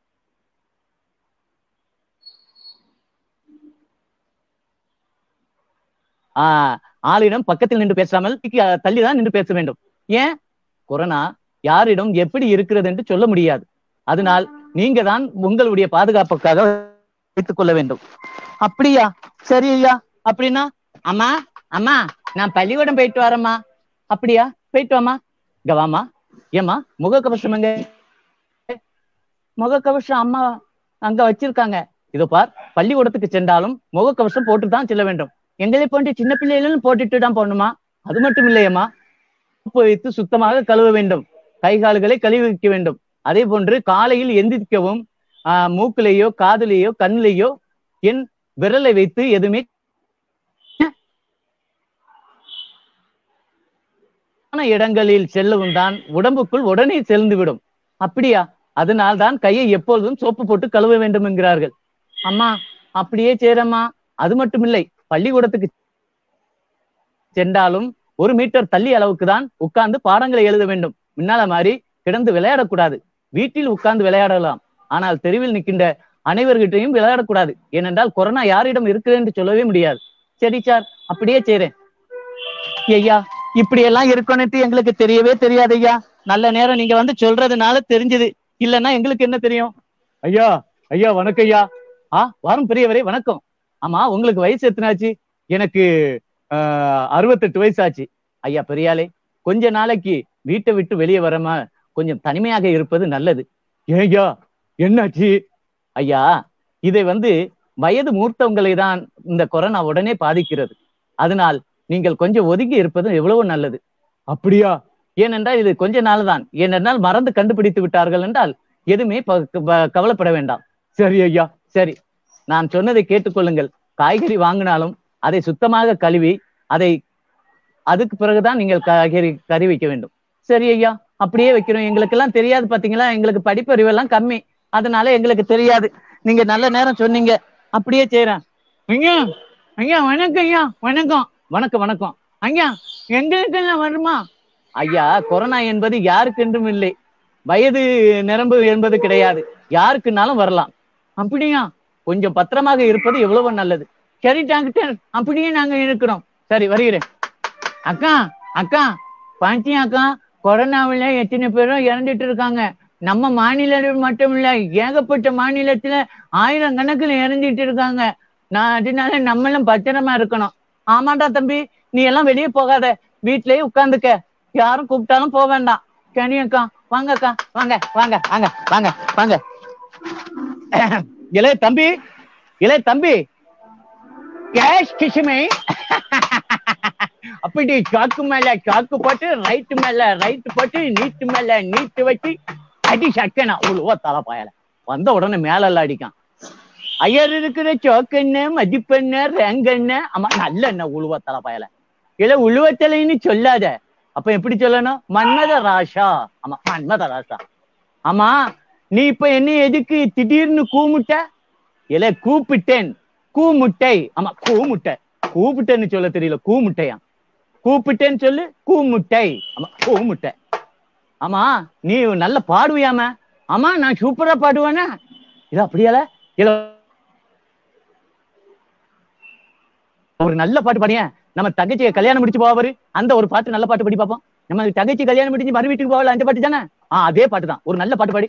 ஆளிடம் பக்கத்தில் நின்று பேசாமல் தள்ளிதான் நின்று பேச வேண்டும். ஏன்? கொரோனா யாரிடம் எப்படி இருக்கிறது என்று சொல்ல முடியாது. அதனால் நீங்க தான் உங்களுடைய பாதுகாப்புக்காக வைத்துக் கொள்ள வேண்டும். அப்படியா? சரி ஐயா. அப்படின்னா அம்மா, அம்மா, நான் பள்ளிக்கூடம் போயிட்டு வரேம்மா. அப்படியா? போயிட்டு வாமா. இங்க வாமா. ஏம்மா, முகக்கவசம் எங்க? முகக்கவசம் அம்மா அங்க வச்சிருக்காங்க. இதோ பார், பள்ளிக்கூடத்துக்கு சென்றாலும் முகக்கவசம் போட்டுதான் செல்ல வேண்டும். எங்களை போன்ற சின்ன பிள்ளைகளும் போட்டுட்டு தான் போகணுமா? அது மட்டும் இல்லையம்மா, வைத்து சுத்தமாக கழுவ வேண்டும். கை கால்களை கழுவி வைக்க வேண்டும். அதே போன்று காலையில் எந்திரிக்கவும் மூக்கிலேயோ காதுலேயோ கண்ணிலேயோ என் விரலை வைத்து எதுவுமே இடங்களில் செல்லவும் தான் உடம்புக்குள் உடனே செல்ந்து விடும். அப்படியா? அதனால் தான் கையை எப்பொழுதும் சோப்பு போட்டு கழுவ வேண்டும் என்கிறார்கள். அம்மா, அப்படியே சேரம்மா. அது மட்டும் இல்லை, பள்ளிக்கூடத்துக்கு சென்றாலும் 1 மீட்டர் தள்ளி அளவுக்கு தான் உட்கார்ந்து பாடங்களை எழுத வேண்டும். முன்னால மாதிரி கிடந்து விளையாடக்கூடாது. வீட்டில் உட்கார்ந்து விளையாடலாம், ஆனால் தெருவில் நிற்கின்ற அனைவர்கிட்டையும் விளையாடக்கூடாது. ஏனென்றால் கொரோனா யாரிடம் இருக்குது என்று சொல்லவே முடியாது. சரி சார், அப்படியே செய்றேன். ஐயா, இப்படி எல்லாம் இருக்கணும்ட்டு எங்களுக்கு தெரியவே தெரியாது ஐயா. நல்ல நேரம் நீங்க வந்து சொல்றதுனால தெரிஞ்சது. இல்லைன்னா எங்களுக்கு என்ன தெரியும்? ஐயா, ஐயா வணக்கம் ஐயா. வாரம் பெரியவரே வணக்கம். ஆமா, உங்களுக்கு வயசு எத்தனாச்சு? எனக்கு 68 வயசு ஆச்சு. ஐயா பெரியாளே, கொஞ்ச நாளைக்கு வீட்டை விட்டு வெளியே வரமா கொஞ்சம் தனிமையாக இருப்பது நல்லது. ஏய்யா, என்னாச்சு? ஐயா, இதை வயது மூர்த்தவங்களை தான் இந்த கொரோனா உடனே பாதிக்கிறது. அதனால் நீங்கள் கொஞ்சம் ஒதுங்கி இருப்பது எவ்வளவு நல்லது. அப்படியா? ஏனென்றால் இது கொஞ்ச நாள் தான். ஏனென்றால் மறந்து கண்டுபிடித்து விட்டார்கள் என்றால் எதுவுமே கவலைப்பட வேண்டாம். சரி ஐயா, சரி. நான் சொன்னதை கேட்டுக்கொள்ளுங்கள். காய்கறி வாங்கினாலும் அதை சுத்தமாக கழுவி அதுக்கு பிறகுதான் நீங்கள் காய்கறி கறி வைக்க வேண்டும். சரி ஐயா, அப்படியே வைக்கிறோம். எங்களுக்கு எல்லாம் தெரியாது பாத்தீங்களா, எங்களுக்கு படிப்பறிவு எல்லாம் கம்மி, அதனால எங்களுக்கு தெரியாது. நீங்க நல்ல நேரம் சொன்னீங்க, அப்படியே செய்யறேன். ஐயா, ஐயா வணக்கம். ஐயா வணக்கம். வணக்கம் வணக்கம். ஐயா, எங்களுக்கு எல்லாம் வருமா? ஐயா, கொரோனா என்பது யாருக்கென்றும் இல்லை. வயது நிரம்பு என்பது கிடையாது. யாருக்குன்னாலும் வரலாம். அப்படியா? கொஞ்சம் பத்திரமாக இருப்பது எவ்வளவு நல்லது. சரி டாக்டர், அப்படியே நாங்க இருக்கிறோம். சரி, வருகிறேன். அக்கா, அக்கா பாண்டியா அக்கா, கொரோனாவில எத்தனை பேரும் இறந்துட்டு இருக்காங்க. நம்ம மாநிலம் மட்டும் இல்ல, ஏகப்பட்ட மாநிலத்துல 1000 கணக்குல இறந்துட்டு இருக்காங்க. நான் அதனால நம்மளும் பத்திரமா இருக்கணும். ஆமாண்டா தம்பி, நீ எல்லாம் வெளியே போகாத, வீட்லயே உட்காந்துக்க, யாரும் கூப்பிட்டாலும் போக வேண்டாம். கனியக்கா வாங்கக்கா, வாங்க வாங்க வாங்க வாங்க வாங்க. இளைய தம்பி, இளைய தம்பி, கேஷ் கிஷுமே. அப்படி சாக்கு மேல சாக்கு போட்டு, ரைட்டு மேல ரைட்டு போட்டு, நீட்டு மேல நீட்டு வச்சு அடி சக்கனா உழுவ தலைப்பாயல. வந்த உடனே மேலெல்லாம் அடிக்கான். ஐயர் இருக்கிற சோக்கண்ண மதிப்பெண்ண ரேங்கண்ண. ஆமா நல்ல என்ன உழுவ தலைப்பாயல. இல்ல உழுவத்தலைன்னு சொல்லாத, அப்ப எப்படி சொல்லணும்? மன்மத ராசா. ஆமா மன்மத ராசா. ஆமா நீ இப்ப என்ன எதுக்கு திடீர்னு கூமுட்ட? இல்ல கூப்பிட்டேன், கூமுட்டை. ஆமா கூமுட்டை, கூப்பிட்டேன்னு சொல்ல தெரியல, கூமுட்டையா? கூப்பிட்டேன்னு சொல்லு, கூமுட்டை. ஆமா கூமுட்டை. ஆமா நீ நல்ல பாடுவியாம? ஆமா நான் சூப்பரா பாடுவேனா? இது அப்படியால இல்ல ஒரு நல்ல பாட்டு பாடிய. நம்ம தங்கச்சியை கல்யாணம் முடிச்சு போவாரு, அந்த ஒரு பாட்டு நல்ல பாட்டு படி பார்ப்போம். நம்ம தங்கச்சி கல்யாணம் முடிஞ்சு மறு வீட்டுக்கு போகல, அந்த பாட்டு தானே? அதே பாட்டு தான், ஒரு நல்ல பாட்டு பாடி.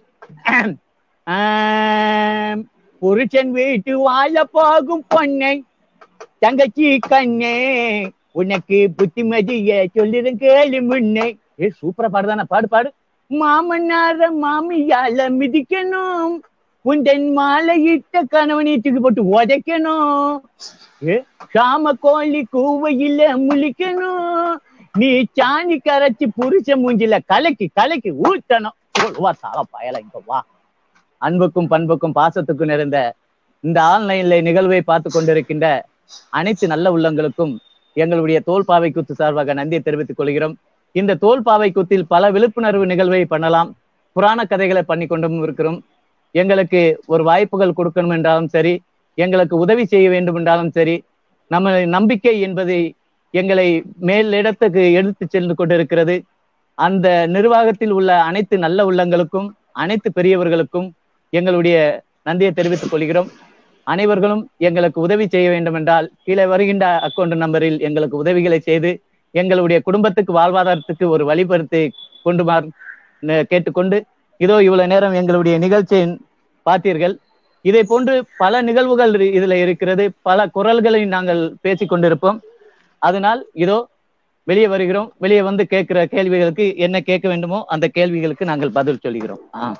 புருஷன் வீட்டு வாழ போகும் பொண்ணை தங்கச்சி கண்ணே, உனக்கு புத்திமதிய சொல்லிடும் கேளு முன்னை. சூப்பரா பாடுதானே? பாடு பாடு. மாமன்னார மாமியால மிதிக்கணும், உந்தன் மாலையிட்ட கணவனை தூக்கி போட்டு உதைக்கணும், சாம கோழி கூவையில முழிக்கணும், நீ சாணி கரைச்சி புருஷ மூஞ்சில கலக்கி கலக்கி ஊத்தணும். வா சால பயல, இங்க வா. அன்புக்கும் பண்புக்கும் பாசத்துக்கும் நிறைந்த இந்த ஆன்லைன்ல நிகழ்வை பார்த்து கொண்டிருக்கின்ற அனைத்து நல்ல உள்ளங்களுக்கும் எங்களுடைய தோல்பாவை கூத்து சார்பாக நன்றியை தெரிவித்துக் கொள்கிறோம். இந்த தோல்பாவை கூத்தில் பல விழிப்புணர்வு நிகழ்வை பண்ணலாம், புராண கதைகளை பண்ணி கொண்டும் இருக்கிறோம். எங்களுக்கு ஒரு வாய்ப்புகள் கொடுக்கணும் என்றாலும் சரி, எங்களுக்கு உதவி செய்ய வேண்டும் என்றாலும் சரி, நம்ம நம்பிக்கை என்பதை எங்களை மேலிடத்துக்கு எடுத்து சென்று கொண்டிருக்கிறது. அந்த நிர்வாகத்தில் உள்ள அனைத்து நல்ல உள்ளங்களுக்கும் அனைத்து பெரியவர்களுக்கும் எங்களுடைய நன்றியை தெரிவித்துக் கொள்கிறோம். அனைவர்களும் எங்களுக்கு உதவி செய்ய வேண்டும் என்றால் கீழே வருகின்ற அக்கௌண்ட் நம்பரில் எங்களுக்கு உதவிகளை செய்து எங்களுடைய குடும்பத்துக்கு வாழ்வாதாரத்துக்கு ஒரு வழிபடுத்தி கொண்டுமாறு கேட்டுக்கொண்டு, இதோ இவ்வளவு நேரம் எங்களுடைய நிகழ்ச்சியை பார்த்தீர்கள். இதை போன்று பல நிகழ்வுகள் இதுல இருக்கிறது, பல குரல்களை நாங்கள் பேசிக் கொண்டிருப்போம். அதனால் இதோ வெளியே வருகிறோம். வெளியே வந்து கேட்கிற கேள்விகளுக்கு என்ன கேட்க வேண்டுமோ அந்த கேள்விகளுக்கு நாங்கள் பதில் சொல்கிறோம்.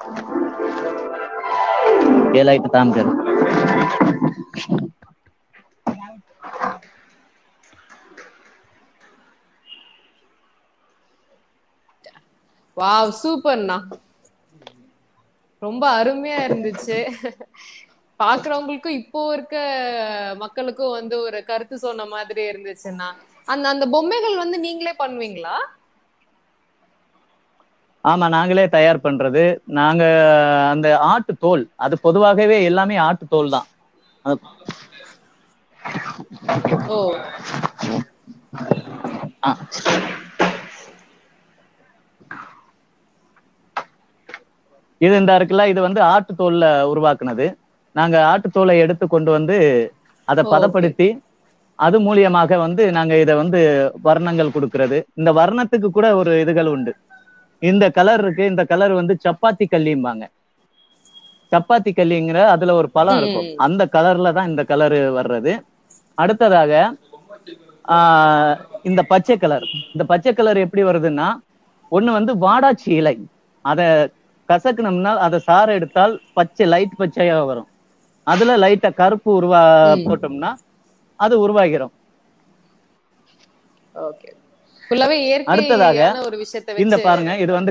ஏழாயிட்டு தாம்கர்.
வாவ், சூப்பர்ண்ணா, ரொம்ப அருமையா இருந்துச்சு. பாக்குறவங்களுக்கும் இப்போ இருக்க மக்களுக்கும் வந்து ஒரு கருத்து சொன்ன மாதிரி இருந்துச்சுன்னா. அந்த பொம்மைகள் வந்து நீங்களே பண்ணுவீங்களா?
ஆமா நாங்களே தயார் பண்றது. நாங்க அந்த ஆட்டு தோல், அது பொதுவாகவே எல்லாமே ஆட்டு தோல் தான்.
ஓ
இது இந்த இருக்குல்ல, இது வந்து ஆட்டு தோல்ல உருவாக்குனது. நாங்க ஆட்டு தோலை எடுத்து கொண்டு வந்து அதை பதப்படுத்தி அது மூலியமாக வந்து நாங்க இதை வந்து வர்ணங்கள் கொடுக்கறது. இந்த வர்ணத்துக்கு கூட ஒரு இதுகள் உண்டு. இந்த கலர் இருக்கு, இந்த கலர் வந்து சப்பாத்தி கல்லிம்பாங்க. சப்பாத்தி கல்லிங்கிற அதுல ஒரு பழம் இருக்கும், அந்த கலர்ல தான் இந்த கலரு வர்றது. அடுத்ததாக இந்த பச்சை கலர். இந்த பச்சை கலர் எப்படி வருதுன்னா, ஒண்ணு வந்து வாடாச்சி இலை, அதை கசக்குனோம்னா அதை சாறு எடுத்தால் பச்சை லைட் பச்சையா வரும். அதுல லைட்டா கருப்பு போட்டோம்னா அது உருவாகிறோம். அடுத்ததாக இந்த பாருங்க, இது வந்து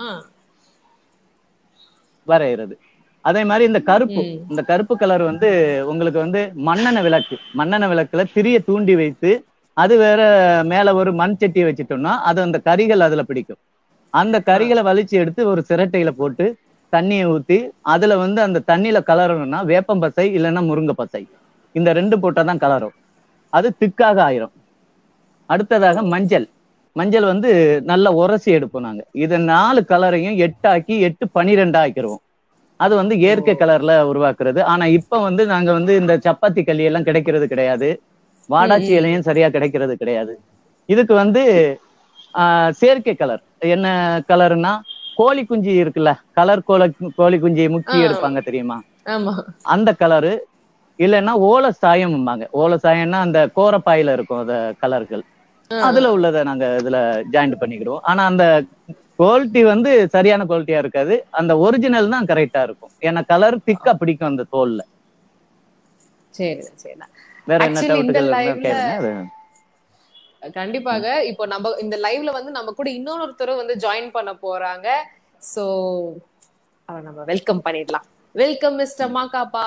வரைகிறது. அதே மாதிரி இந்த கருப்பு, இந்த கருப்பு கலர் வந்து உங்களுக்கு வந்து மண்ணெண்ணெய் விளக்கு, மண்ணெண்ணெய் விளக்குல திரிய தூண்டி வைத்து அது வேற மேல ஒரு மண் சட்டியை வச்சுட்டோம்னா அது அந்த கரிகள் அதுல பிடிக்கும். அந்த கரிகளை வலிச்சு எடுத்து ஒரு சிரட்டையில போட்டு தண்ணியை ஊத்தி அதுல வந்து அந்த தண்ணியில கலரணும்னா வேப்பம் பசை இல்லைன்னா முருங்கை பசை, இந்த ரெண்டு போட்டாதான் கலரும், அது திக்காக ஆயிரும். அடுத்ததாக மஞ்சள். மஞ்சள் வந்து நல்லா உரசி எடுப்போம் நாங்க. இதை 4 கலரையும் 8 ஆக்கி 8 12 ஆக்கிடுவோம். அது வந்து இயற்கை கலர்ல உருவாக்குறது. ஆனா இப்ப வந்து நாங்க வந்து இந்த சப்பாத்தி களி எல்லாம் கிடைக்கிறது கிடையாது, வாடாச்சி இலையும் சரியா கிடைக்கிறது கிடையாது. இதுக்கு வந்து செயற்கை கலர். என்ன கலர்னா, கோழி குஞ்சு இருக்குல்ல, கலர் கோழி குஞ்சி முக்கி எடுப்பாங்க தெரியுமா, அந்த கலரு. இல்லைன்னா ஓலை சாயம்பாங்க. ஓலை சாயம்னா அந்த கோரப்பாயில இருக்கும் அந்த கலர்கள், அதுல உள்ளதை நாங்க இதுல ஜாயின் பண்ணிக்கிறோம். ஆனா அந்த குவாலிட்டி வந்து சரியான குவாலிட்டியா இருக்காது, அந்த ஒரிஜினல் தான் கரெக்டா இருக்கும். ஏன்னா கலர் திக்கா பிடிக்கும் அந்த தோல்ல.
சரி சரிண்ணா.
வேற என்ன
ஆக்சுவலி இந்த
டவுட்டுகள்
லைவ்ல
கேளுங்க. அது
கண்டிப்பாக இப்போ நம்ம இந்த லைவ்ல வந்து நம்ம கூட இன்னொருத்தரும் வந்து ஜாயின் பண்ண போறாங்க. சோ நம்ம வெல்கம் பண்ணிடலாம். Welcome mister Makapa.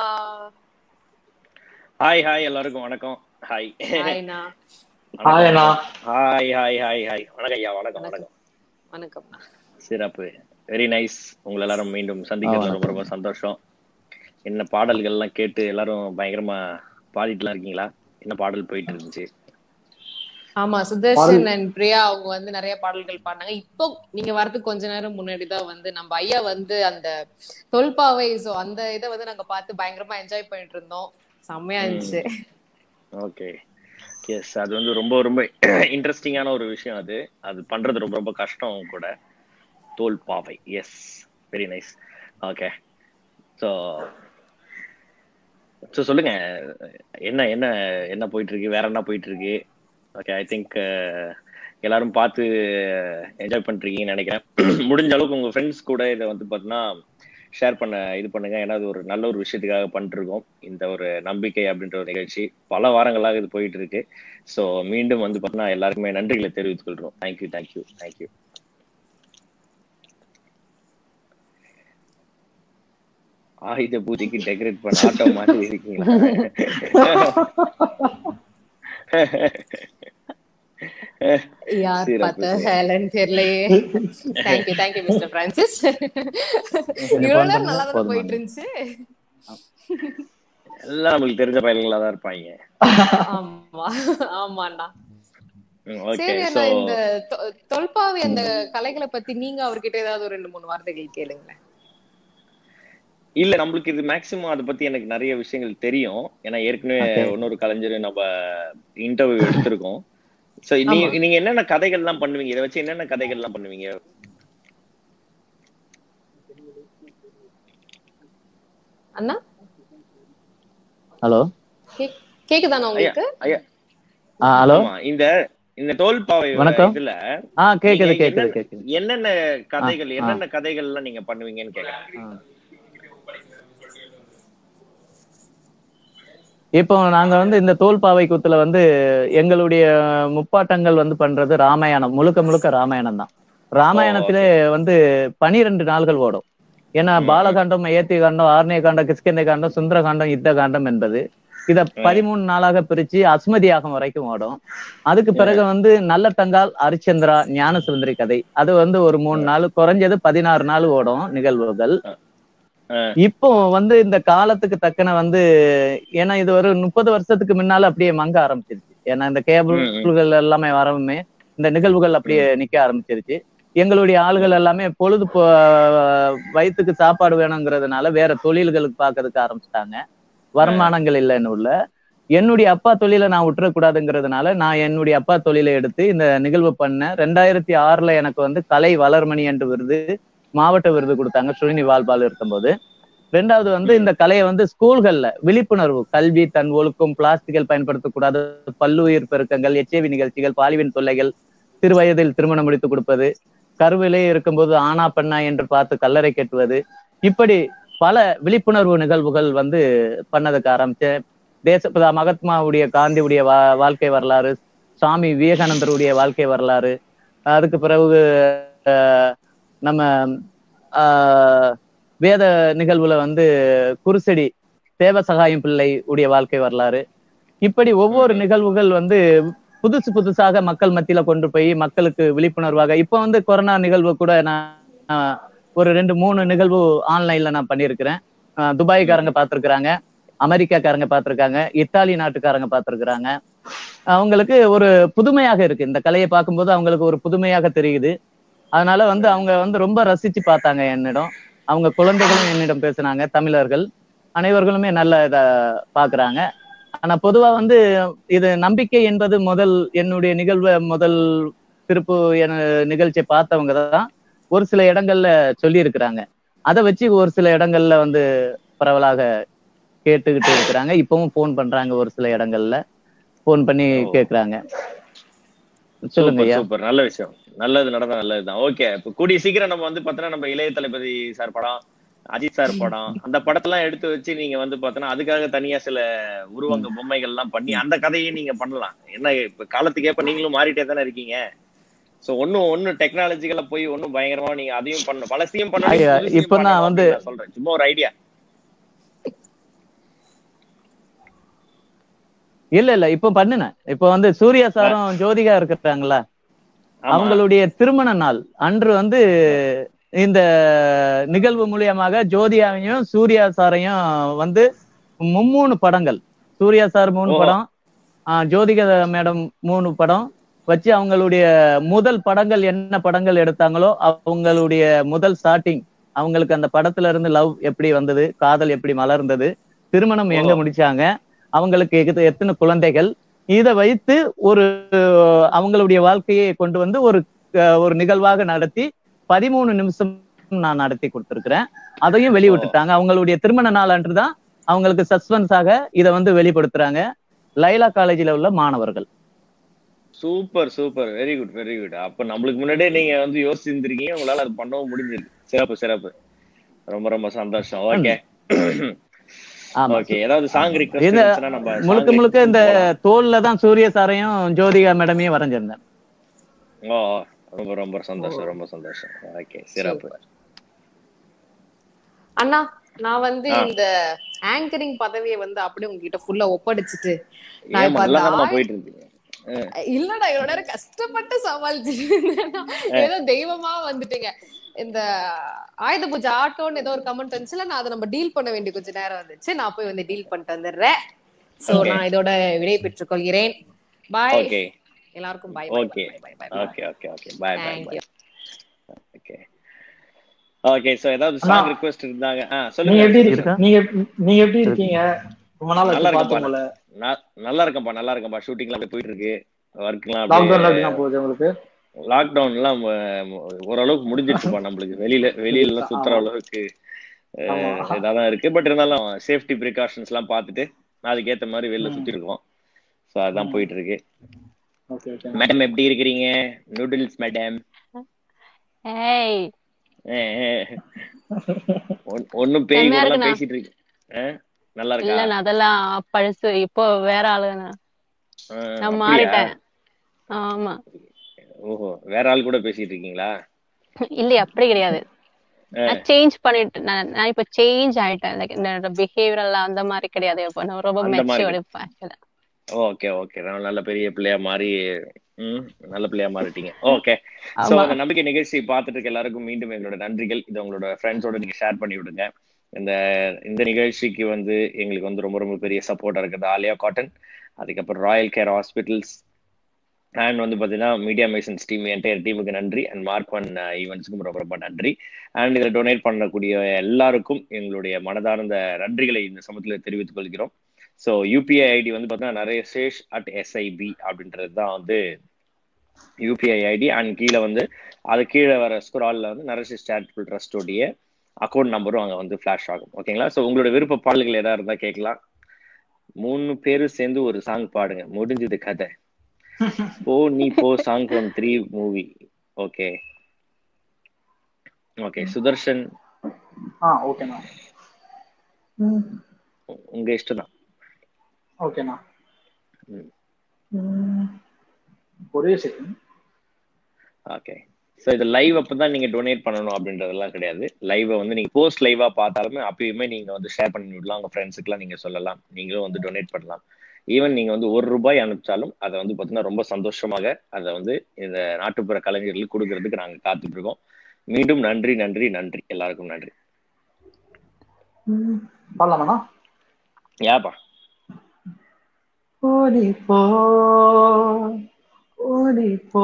Hi hi எல்லாருக்கும் வணக்கம். ஹாய்
ஹாய்ண்ணா.
ஹாய் அண்ணா.
ஹாய் ஹாய் ஹாய் ஹாய் வணக்கம் ஐயா. வணக்கம் வணக்கம்.
வணக்கம்ண்ணா.
சிறப்பு, வெரி நைஸ். உங்களை எல்லாரும் மீண்டும் சந்திக்கிறது ரொம்ப ரொம்ப சந்தோஷம். என்ன பாடல்கள்லாம் கேட்டு எல்லாரும் பயங்கரமா பாடிட்டுலாம் இருக்கீங்களா? என்ன பாடல் போயிட்டு இருந்துச்சு?
ஆமா, சுதர்ஷன் அண்ட் பிரியா அவங்க வந்து நிறைய பாடல்கள் பாடினாங்க. இப்போ நீங்க வரதுக்கு கொஞ்ச நேரம் முன்னாடிதான் வந்து நம்ம ஐயா வந்து அந்த தொல்பாவை அந்த இதை வந்து நாங்க பார்த்து பயங்கரமா என்ஜாய் பண்ணிட்டு இருந்தோம். செம்மையா இருந்துச்சு.
Okay, yes. அது வந்து ரொம்ப ரொம்ப இன்ட்ரெஸ்டிங்கான ஒரு விஷயம். அது பண்றது ரொம்ப ரொம்ப கஷ்டம் கூட. தோல்பாவை, yes, very nice. Okay, so சொல்லுங்க, என்ன என்ன என்ன போயிட்டு இருக்கு, வேற என்ன போயிட்டு இருக்கு? ஓகே, ஐ திங்க் எல்லாரும் பார்த்து என்ஜாய் பண்றீங்கன்னு நினைக்கிறேன். முடிஞ்ச அளவுக்கு உங்க ஃப்ரெண்ட்ஸ் கூட இதை வந்து பார்த்தீங்கன்னா ஷேர் பண்ண இது பண்ணுங்க. ஏன்னா அது ஒரு நல்ல ஒரு விஷயத்துக்காக பண்ணிருக்கோம். இந்த ஒரு நம்பிக்கை அப்படின்ற ஒரு நிகழ்ச்சி பல வாரங்களாக இது போயிட்டு இருக்கு. ஸோ மீண்டும் வந்து பார்த்தீங்கன்னா எல்லாருக்குமே நன்றிகளை தெரிவித்துக் கொள்றோம். Thank you thank you thank you. ஆயுத பூஜைக்கு டெக்கரேட் பண்ண ஆட்டோ மாதிரி இருக்கீங்களா?
யார் பார்த்த ஹேலன் தெரியலையே. Thank you thank you mister Francis. இவ்வளவு நேரம் நல்லா தான் போயிட்டு இருந்துச்சு.
எல்லாம் நம்மளுக்கு தெரிஞ்ச பயிர்களா தான் இருப்பாங்க.
ஆமா ஆமாண்ணா.
ஓகே,
சரி
சோ
அண்ணா, இந்த தொல்பாவை அந்த கலைகளை பத்தி நீங்க அவர்கிட்ட ஏதாவது ஒரு 2-3 வார்த்தைகள் கேளுங்களேன்.
இல்ல, நம்மளுக்கு இது மேக்சிமம் அதை பத்தி எனக்கு நிறைய விஷயங்கள் தெரியும். ஏன்னா ஏற்கனவே இன்னொரு கலைஞர் நம்ம இன்டர்வியூ எடுத்திருக்கோம். சோ நீங்க என்னென்ன கதைகள் எல்லாம் பண்ணுவீங்க? இதை வச்சு என்னென்ன கதைகள் எல்லாம் பண்ணுவீங்க?
அண்ணா
ஹலோ,
கேக்குதாண்ணா உங்களுக்கு?
ஹலோ,
இந்த தோல்பாவை இதுல
கேக்குது கேக்குது கேக்குது.
என்னென்ன கதைகள் எல்லாம் நீங்க பண்ணுவீங்கன்னு கேக்குறேன்.
இப்போ நாங்க வந்து இந்த தோல்பாவை கூத்துல வந்து எங்களுடைய முப்பாட்டங்கள் வந்து பண்றது ராமாயணம், முழுக்க முழுக்க ராமாயணம் தான். ராமாயணத்திலே வந்து 12 நாள்கள் ஓடும். ஏன்னா பாலகாண்டம், அயோத்திய காண்டம், ஆர்ணிய காண்டம், கிஷ்கிந்தை காண்டம், சுந்தர காண்டம், யுத்த காண்டம் என்பது இத 13 நாளாக பிரிச்சு அஸ்மதியாகம் வரைக்கும் ஓடும். அதுக்கு பிறகு வந்து நல்ல தங்கால், அரிச்சந்திரா, ஞான சுந்தரி கதை, அது வந்து ஒரு 3 நாள், குறைஞ்சது 16 நாள் ஓடும் நிகழ்வுகள். இப்போ வந்து இந்த காலத்துக்கு தக்கன வந்து, ஏன்னா இது ஒரு 30 வருஷத்துக்கு முன்னால அப்படியே மங்க ஆரம்பிச்சிருச்சு. ஏன்னா இந்த கேபிள்கள் எல்லாமே வரவுமே இந்த நிகழ்வுகள் அப்படியே நிக்க ஆரம்பிச்சிருச்சு. எங்களுடைய ஆளுகள் எல்லாமே பொழுது வயிற்றுக்கு சாப்பாடு வேணுங்கிறதுனால வேற தொழில்களுக்கு பார்க்கறதுக்கு ஆரம்பிச்சிட்டாங்க. வருமானங்கள் இல்லைன்னு உள்ள என்னுடைய அப்பா தொழிலை நான் விட்டுறக்கூடாதுங்கிறதுனால நான் என்னுடைய அப்பா தொழிலை எடுத்து இந்த நிகழ்வு பண்ணேன். 2006 எனக்கு வந்து கலை வளர்மணி என்று விருது, மாவட்ட விருது கொடுத்தாங்க சுழினி வாழ்பால் இருக்கும்போது. 2வது வந்து இந்த கலையை வந்து ஸ்கூல்கள்ல விழிப்புணர்வு, கல்வி, தன் ஒழுக்கம், பிளாஸ்டிக்கல் பயன்படுத்தக்கூடாது, பல்லுயிர் பெருக்கங்கள், HIV நிகழ்ச்சிகள், பாலிவின் தொல்லைகள், சிறு வயதில் திருமணம் முடித்து கொடுப்பது, கருவிலே இருக்கும்போது ஆனா பெண்ணா என்று பார்த்து கல்லறை கட்டுவது, இப்படி பல விழிப்புணர்வு நிகழ்வுகள் வந்து பண்ணதுக்கு ஆரம்பிச்சேன். தேசப்பிதா மகாத்மாவுடைய காந்தியுடைய வாழ்க்கை வரலாறு, சுவாமி விவேகானந்தருடைய வாழ்க்கை வரலாறு, அதுக்கு பிறகு நம்ம வேத நிகழ்வுல வந்து குருசெடி தேவசகாயம் பிள்ளை உடைய வாழ்க்கை வரலாறு, இப்படி ஒவ்வொரு நிகழ்வுகள் வந்து புதுசாக மக்கள் மத்தியில கொண்டு போய் மக்களுக்கு விழிப்புணர்வாக. இப்ப வந்து கொரோனா நிகழ்வு கூட நான் ஒரு 2-3 நிகழ்வு ஆன்லைன்ல நான் பண்ணியிருக்கிறேன். துபாய்க்காரங்க பார்த்திருக்கிறாங்க, அமெரிக்காக்காரங்க பார்த்திருக்காங்க, இத்தாலி நாட்டுக்காரங்க பார்த்திருக்கிறாங்க. அவங்களுக்கு ஒரு புதுமையாக இருக்கு, இந்த கலையை பார்க்கும்போது அவங்களுக்கு ஒரு புதுமையாக தெரியுது. அதனால வந்து அவங்க வந்து ரொம்ப ரசிச்சு பார்த்தாங்க என்னிடம். அவங்க குழந்தைகளும் என்னிடம் பேசினாங்க, தமிழர்கள் அனைவர்களுமே நல்ல இதை பாக்குறாங்க. ஆனா பொதுவா வந்து இது நம்பிக்கை என்பது என்னுடைய முதல் திருப்பு நிகழ்ச்சியை பார்த்தவங்க தான் ஒரு சில இடங்கள்ல சொல்லி இருக்கிறாங்க. அதை வச்சு ஒரு சில இடங்கள்ல வந்து பரவலாக கேட்டுக்கிட்டு இருக்கிறாங்க. இப்பவும் போன் பண்றாங்க, ஒரு சில இடங்கள்ல போன் பண்ணி கேக்குறாங்க. சொல்லுங்க ஐயா.
சூப்பர், நல்ல விஷயம். நல்லது நடந்தா நல்லதுதான். ஓகே, இப்ப கூடிய சீக்கிரம் நம்ம வந்து பாத்தீங்கன்னா நம்ம இளைய தளபதி சார் படம், அஜித் சார் படம், அந்த படத்தெல்லாம் எடுத்து வச்சு நீங்க வந்து பாத்தீங்கன்னா அதுக்காக தனியா சில உருவங்க பொம்மைகள் எல்லாம் பண்ணி அந்த கதையை நீங்க பண்ணலாம். என்ன இப்ப காலத்துக்கு ஏற்ப நீங்களும் மாறிட்டே தானே இருக்கீங்க. சோ ஒன்னும் டெக்னாலஜிக்கலா போய் ஒன்னும் பயங்கரமா நீங்க அதையும் பண்ணணும், பழசையும் பண்ணணும்.
இப்ப நான் வந்து
சொல்றேன், சும்மா ஒரு ஐடியா.
இல்ல இப்ப பண்ணுனேன். இப்ப வந்து சூர்யா சாரும் ஜோதிகா இருக்கிறாங்களா, அவங்களுடைய திருமண நாள் அன்று வந்து இந்த நிகழ்வு மூலியமாக ஜோதிகாவையும் சூர்யா சாரையும் வந்து 3 படங்கள், சூர்யா சார் 3 படம், ஜோதிகா மேடம் 3 படம் வச்சு அவங்களுடைய முதல் படங்கள் என்ன படங்கள் எடுத்தாங்களோ அவங்களுடைய முதல் ஸ்டார்டிங், அவங்களுக்கு அந்த படத்துல இருந்து லவ் எப்படி வந்தது, காதல் எப்படி மலர்ந்தது, திருமணம் எங்க முடிச்சாங்க, அவங்களுக்கு எத்தனை குழந்தைகள், இதை வைத்து ஒரு அவங்களுடைய வாழ்க்கையை கொண்டு வந்து ஒரு நிகழ்வாக நடத்தி 13 நிமிஷம் நான் நடத்தி கொடுத்திருக்கிறேன். அதையும் வெளிவிட்டுட்டாங்க. அவங்களுடைய திருமண நாள் அன்றுதான் அவங்களுக்கு சஸ்பென்ஸாக இதை வந்து வெளிப்படுத்துறாங்க லைலா காலேஜில் உள்ள மாணவர்கள்.
Super super, very good very good. அப்ப நம்மளுக்கு முன்னாடியே நீங்க வந்து யோசிச்சிருந்திருக்கீங்க, உங்களால அது பண்ணவும் முடிஞ்சிருக்கு. சிறப்பு சிறப்பு, ரொம்ப ரொம்ப சந்தோஷம். ஓகே ஓகே, ஏதாவது சாங் ரிக்வெஸ்ட் இருந்துச்சுனா நம்ம
முழுக்க முழுக்க இந்த தோல்ல தான் சூர்யா சாரையும் ஜோதிகா மேடமையும் வரைஞ்சிருந்தேன்.
ஓ ரொம்ப ரொம்ப சந்தோஷம், ரொம்ப சந்தோஷம். ஓகே சிறப்பு.
அண்ணா நான் வந்து இந்த ஆங்கரிங் பதவியை வந்து அப்படியே உங்ககிட்ட ஃபுல்லா ஒப்படைச்சிட்டு நான்
போயிட்டு இருந்தீங்க.
இல்லடா இவ்வளவு நேரம் கஷ்டப்பட்டு சமாளிச்சு ஏதோ தெய்வமா வந்துட்டீங்க. இந்த ஆயுத பூஜை ஆட்டோன்னு ஏதோ ஒரு கமெண்ட் வந்துச்சுல, நான் அதை நம்ம டீல் பண்ண வேண்டிய கொஞ்சம் நேரம் வந்துச்சு. நான் போய் வந்து டீல் பண்ணிட்டு வந்துடுறேன். சோ நான் இதோட விடை பெற்றுக் கொள்கிறேன். பாய் எல்லாருக்கும். Bye.
Okay okay okay okay bye bye bye. Okay okay, so ஏதாவது சாங் ரிக்வெஸ்ட் இருந்தாங்க சொல்லுங்க.
நீங்க எப்படி இருக்கீங்க? ரொம்ப நாள்
நல்லா
பாத்தோம்ல.
நல்லா இருக்கேன்பா, நல்லா இருக்கேன்பா. ஷூட்டிங்லாம் அப்படியே போயிட்டு இருக்கு. ஒர்க்லாம்
லாக்டவுன்ல எப்படி போகுது உங்களுக்கு?
லாக்டவுன் எல்லாம் ஓரளவுக்கு முடிஞ்சிருச்சுப்பா. நம்மளுக்கு வெளியில சுத்துற அளவுக்கு இதாதான் இருக்கு. பட் இருந்தாலும் சேஃப்டி ப்ரிகாஷன்ஸ் எல்லாம் பாத்துட்டு அதுக்கேத்த மாதிரி வெளியில சுத்தி இருக்கோம். சோ அதான் போயிட்டு இருக்கு. மேடம் எப்படி இருக்கிறீங்க? Noodles madam. ஒன்னும் பேய் கூட பேசிட்டு இருக்கு. நல்லா இருக்கா?
இல்ல அதெல்லாம் பழசு, இப்போ வேற ஆளுங்க. நான் மாறிட்டேன். ஆமா.
ஓஹோ, வேற ஆள் கூட பேசிட்டு இருக்கீங்களா?
இல்ல அப்படி கிடையாது. நான் சேஞ்ச் பண்ணிட்டு நான் இப்ப சேஞ்ச் ஆயிட்டேன். லைக் இந்த பிஹேவியர் அந்த மாதிரி கிடையாது. இப்போ நான் ரொம்ப மெச்சூர்ட் ஆக்சுவலா.
ஓகே ஓகே, நல்ல பெரிய பிள்ளையா மாறி நல்ல பிள்ளையா மாறிட்டீங்க. ஓகே, சோ அந்த நம்பிக்கை நிகழ்ச்சி பார்த்துட்டு இருக்க எல்லாருக்கும் மீண்டும் எங்களோட நன்றிகள். இது உங்களோட ஃப்ரெண்ட்ஸோட நீங்க ஷேர் பண்ணி விடுங்க. இந்த நிகழ்ச்சிக்கு வந்து எங்களுக்கு வந்து ரொம்ப ரொம்ப பெரிய சப்போர்ட்டா இருக்குது ஆலியா காட்டன், அதுக்கப்புறம் ராயல் கேர் ஹாஸ்பிட்டல்ஸ், அண்ட் வந்து பாத்தீங்கன்னா மீடியா மேசன்ஸ் டீம், என்டையர் டீமுக்கு நன்றி. அண்ட் மார்க் ஒன் ஈவெண்ட்ஸுக்கும் ரொம்ப ரொம்ப நன்றி. அண்ட் இதில் டொனேட் பண்ணக்கூடிய எல்லாருக்கும் எங்களுடைய மனதார்ந்த நன்றிகளை இந்த சமயத்தில் தெரிவித்துக் கொள்கிறோம். ஸோ யூபிஐ ஐடி வந்து பார்த்தீங்கன்னா naresh@sib அப்படின்றது தான் வந்து யூபிஐ ஐடி. அண்ட் கீழே வந்து அது கீழே வர ஸ்க்ராலில் வந்து நரேஷ் சேரிட்டபிள் ட்ரஸ்டோடைய அக்கௌண்ட் நம்பரும் அங்கே வந்து ஃபிளாஷ் ஆகும். ஓகேங்களா? ஸோ உங்களோட விருப்ப பாடல்கள் எதாவது இருந்தால் கேட்கலாம். 3 பேரும் சேர்ந்து ஒரு சாங் பாடுங்க, முடிஞ்சது கதை. நீ போ song from 3 movie. Okay okay, Sudarshan.
ஓகேண்ணா,
உங்க இஷ்டம் தான்.
ஓகேண்ணா, ஒரே செகண்ட்.
ஓகே, ஸோ இது லைவ் அப்பதான் நீங்க டொனேட் பண்ணணும் அப்படின்றதெல்லாம் கிடையாது. லைவை வந்து நீங்க போஸ்ட் லைவா பார்த்தாலுமே அப்பயுமே நீங்க வந்து ஷேர் பண்ணி விடலாம். உங்க ஃப்ரெண்ட்ஸுக்குலாம் நீங்க சொல்லலாம், நீங்களும் வந்து டொனேட் பண்ணலாம். ஈவன் நீங்க வந்து ₹1 அனுப்பிச்சாலும் அதை வந்து பாத்தீங்கன்னா ரொம்ப சந்தோஷமாக அதை வந்து இந்த நாட்டுப்புற கலைஞர்களுக்கு கொடுக்கறதுக்கு நாங்க காத்துட்டு இருக்கோம். மீண்டும் நன்றி நன்றி நன்றி, எல்லாருக்கும் நன்றி.
பாடலாமா?
யாப்பா?
ஓடி போ ஓடி போ,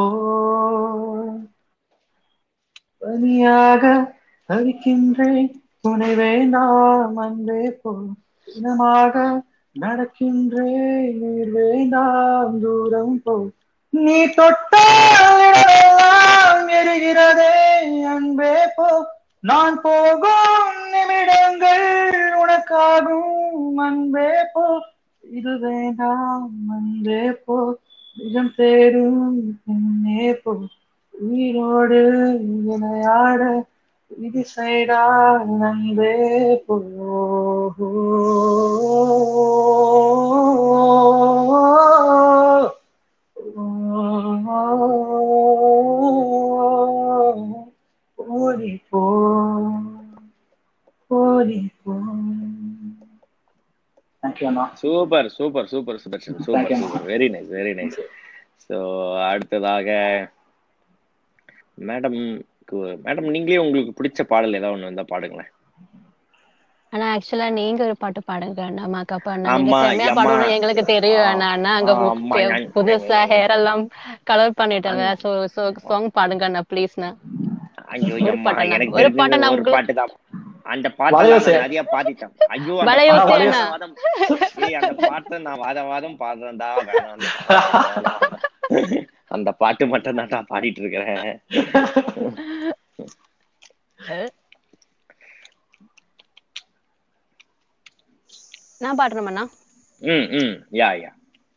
பனியாக தவிக்கின்றேன், துணை வேண்டாம் அன்பே போ, இனமாக நடக்கின்றேன், நீர் வேண்டாம் தூரம் போ, நீ தொட்டால் எரிகிறதே அன்பே போ, நான் போகும் நிமிடங்கள் உனக்காகும் அன்பே போ, இது வேண்டாம் அன்பே போ, நிஜம் தேடும் பெண்ணே போ, உயிரோடு விளையாட இது சைடா நன்பே போ. ஓடி போ, ஓடி போ. தேங்க்யூ அண்ணா.
Super super super Sudarshan, super super, very nice very nice. So அடுத்ததாக மேடம், மேடம் நீங்களே உங்களுக்கு பிடிச்ச பாடல் ஏதாவது ஒன்று இருந்தால் பாடுங்களேன்.
ஆனா ஆக்சுவலா நீங்க ஒரு பாட்டு பாடுங்க அண்ணா. மேக்கப் அண்ணா நீங்க செம்மையா பாடணும் எங்களுக்கு தெரியும் அண்ணா. அண்ணா அங்க புதுசா ஹேர் எல்லாம் கலர் பண்ணிட்டாங்க. சோ சாங் பாடுங்க அண்ணா ப்ளீஸ்ண்ணா.
ஐயோ
ஒரு
அம்மா,
பாட்டு
எனக்கு
ஒரு பாட்டு
தெரிஞ்சது
நான்
ஒரு பாட்டு தான். அந்த பாட்டு நிறைய பாடிட்டேன். ஐயோ அந்த பாட்டு நான் வாதம் பாடுறேன்டா, அந்த பாட்டு மட்டும் தான் நான் பாடிட்டு இருக்கிறேன்.
நான் பாடுறேன்.
யா யா.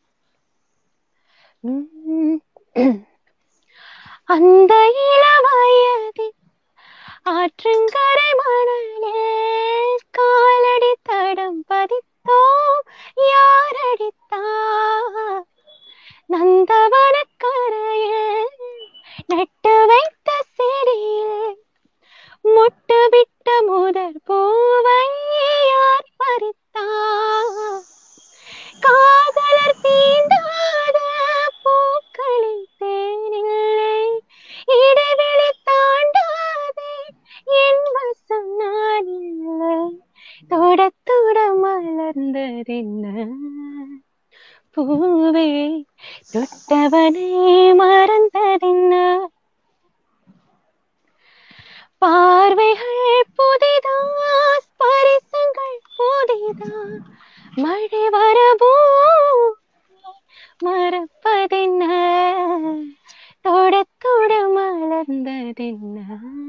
அந்த இளவயதில் ஆற்றங்கரை மணலே காலடி தடம் பதித்தோம், யாரடித்தா நந்தவனக்கரையில் நட்டு வைத்த செடியில் முட்டு விட்ட முதற் பூவை யார் பறித்தா, காதலர் தீண்டாத பூக்களில் தேனில்லை, இடைவெளி தாண்டாதே என் வசம் நான் இல்லை, தொட தொட மலர்ந்ததென்ன பூவே தொட்டவனை மறந்ததென்ன, பார்வைகள் புதிதா ஸ்பரிசங்கள் புதிதா, மழை வரவோ மறப்பதென்ன, தொட தொட மலர்ந்ததென்ன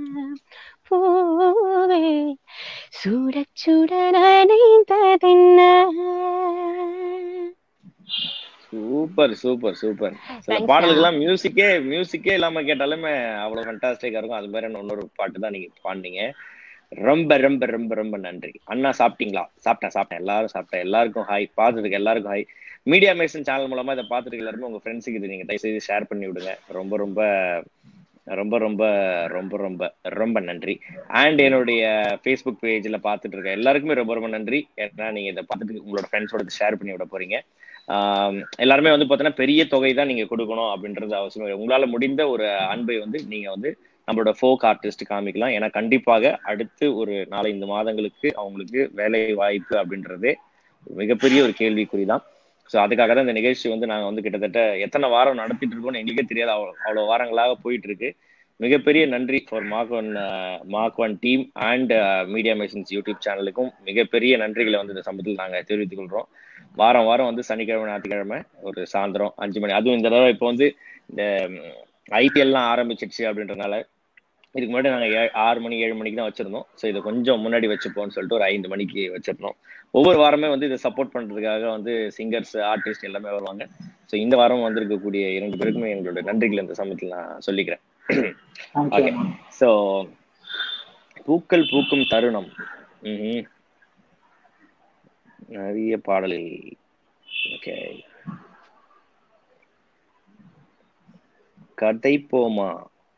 பூவே சுட சுட நனைந்ததென்ன.
Super super super. சில பாடல்கள்லாம் மியூசிக்கே இல்லாம கேட்டாலுமே அவ்வளவு ஃபண்டாஸ்டிக்கா இருக்கும். அது மாதிரி இன்னொரு பாட்டு தான் நீங்க பாடுனீங்க. ரொம்ப ரொம்ப ரொம்ப ரொம்ப நன்றி அண்ணா. சாப்பிட்டீங்களா? சாப்பிட்டேன். எல்லாரும் சாப்பிட்டேன். எல்லாருக்கும் ஹாய். பார்த்துருக்கு எல்லாருக்கும் ஹாய். மீடியா மேசன் சேனல் மூலமா இதை பார்த்துட்டு எல்லாருமே உங்க ஃப்ரெண்ட்ஸுக்கு இது நீங்க தயவுசெய்து ஷேர் பண்ணி விடுங்க. ரொம்ப ரொம்ப ரொம்ப ரொம்ப ரொம்ப ரொம்ப ரொம்ப நன்றி. அண்ட் என்னுடைய ஃபேஸ்புக் பேஜ்ல பார்த்துட்டு இருக்க எல்லாருக்குமே ரொம்ப ரொம்ப நன்றி. ஏன்னா நீங்க இதை பார்த்துட்டு உங்களோட ஃப்ரெண்ட்ஸோட ஷேர் பண்ணி விட போறீங்க. எல்லாருமே வந்து பார்த்தீங்கன்னா பெரிய தொகை தான் நீங்க கொடுக்கணும் அப்படின்றது அவசியம். உங்களால முடிந்த ஒரு அன்பை வந்து நீங்க வந்து நம்மளோட ஃபோக் ஆர்டிஸ்ட் காமிக்கலாம். ஏன்னா கண்டிப்பாக அடுத்து ஒரு 4-5 மாதங்களுக்கு அவங்களுக்கு வேலை வாய்ப்பு அப்படின்றதே மிகப்பெரிய ஒரு கேள்விக்குறிதான். ஸோ அதுக்காக தான் இந்த நிகழ்ச்சி வந்து நாங்கள் வந்து கிட்டத்தட்ட எத்தனை வாரம் நடத்திட்டு இருக்கோம்னு எங்களுக்கே தெரியாது. அவ்வளோ வாரங்களாக போயிட்டு இருக்கு. மிகப்பெரிய நன்றி for Mark One team and Media Masons YouTube சேனலுக்கும் மிகப்பெரிய நன்றிகளை வந்து இந்த சமயத்தில் நாங்கள் தெரிவித்துக் கொள்கிறோம். வாரம் வந்து சனிக்கிழமை ஞாயிற்றுக்கிழமை ஒரு சாயந்தரம் 5 மணி, அதுவும் இந்த தடவை இப்போ வந்து இந்த ஐபிஎல்லாம் ஆரம்பிச்சிடுச்சு அப்படின்றதுனால இதுக்கு முன்னாடி நாங்கள் 6 மணி 7 மணிக்கு தான் வச்சிருந்தோம். ஸோ இதை கொஞ்சம் முன்னாடி வச்சுப்போம்னு சொல்லிட்டு ஒரு 5 மணிக்கு வச்சிருந்தோம். ஒவ்வொரு வாரமே வந்து இதை சப்போர்ட் பண்றதுக்காக வந்து சிங்கர்ஸ் ஆர்டிஸ்ட் எல்லாமே வருவாங்க. ஸோ இந்த வாரம் வந்திருக்கக்கூடிய 2 பேருக்குமே எங்களோட நன்றிகள் இந்த சமயத்தில் நான் சொல்லிக்கிறேன். ஓகே. ஸோ பூக்கள் பூக்கும் தருணம் நிறைய பாடலில். ஓகே, கதை போமா.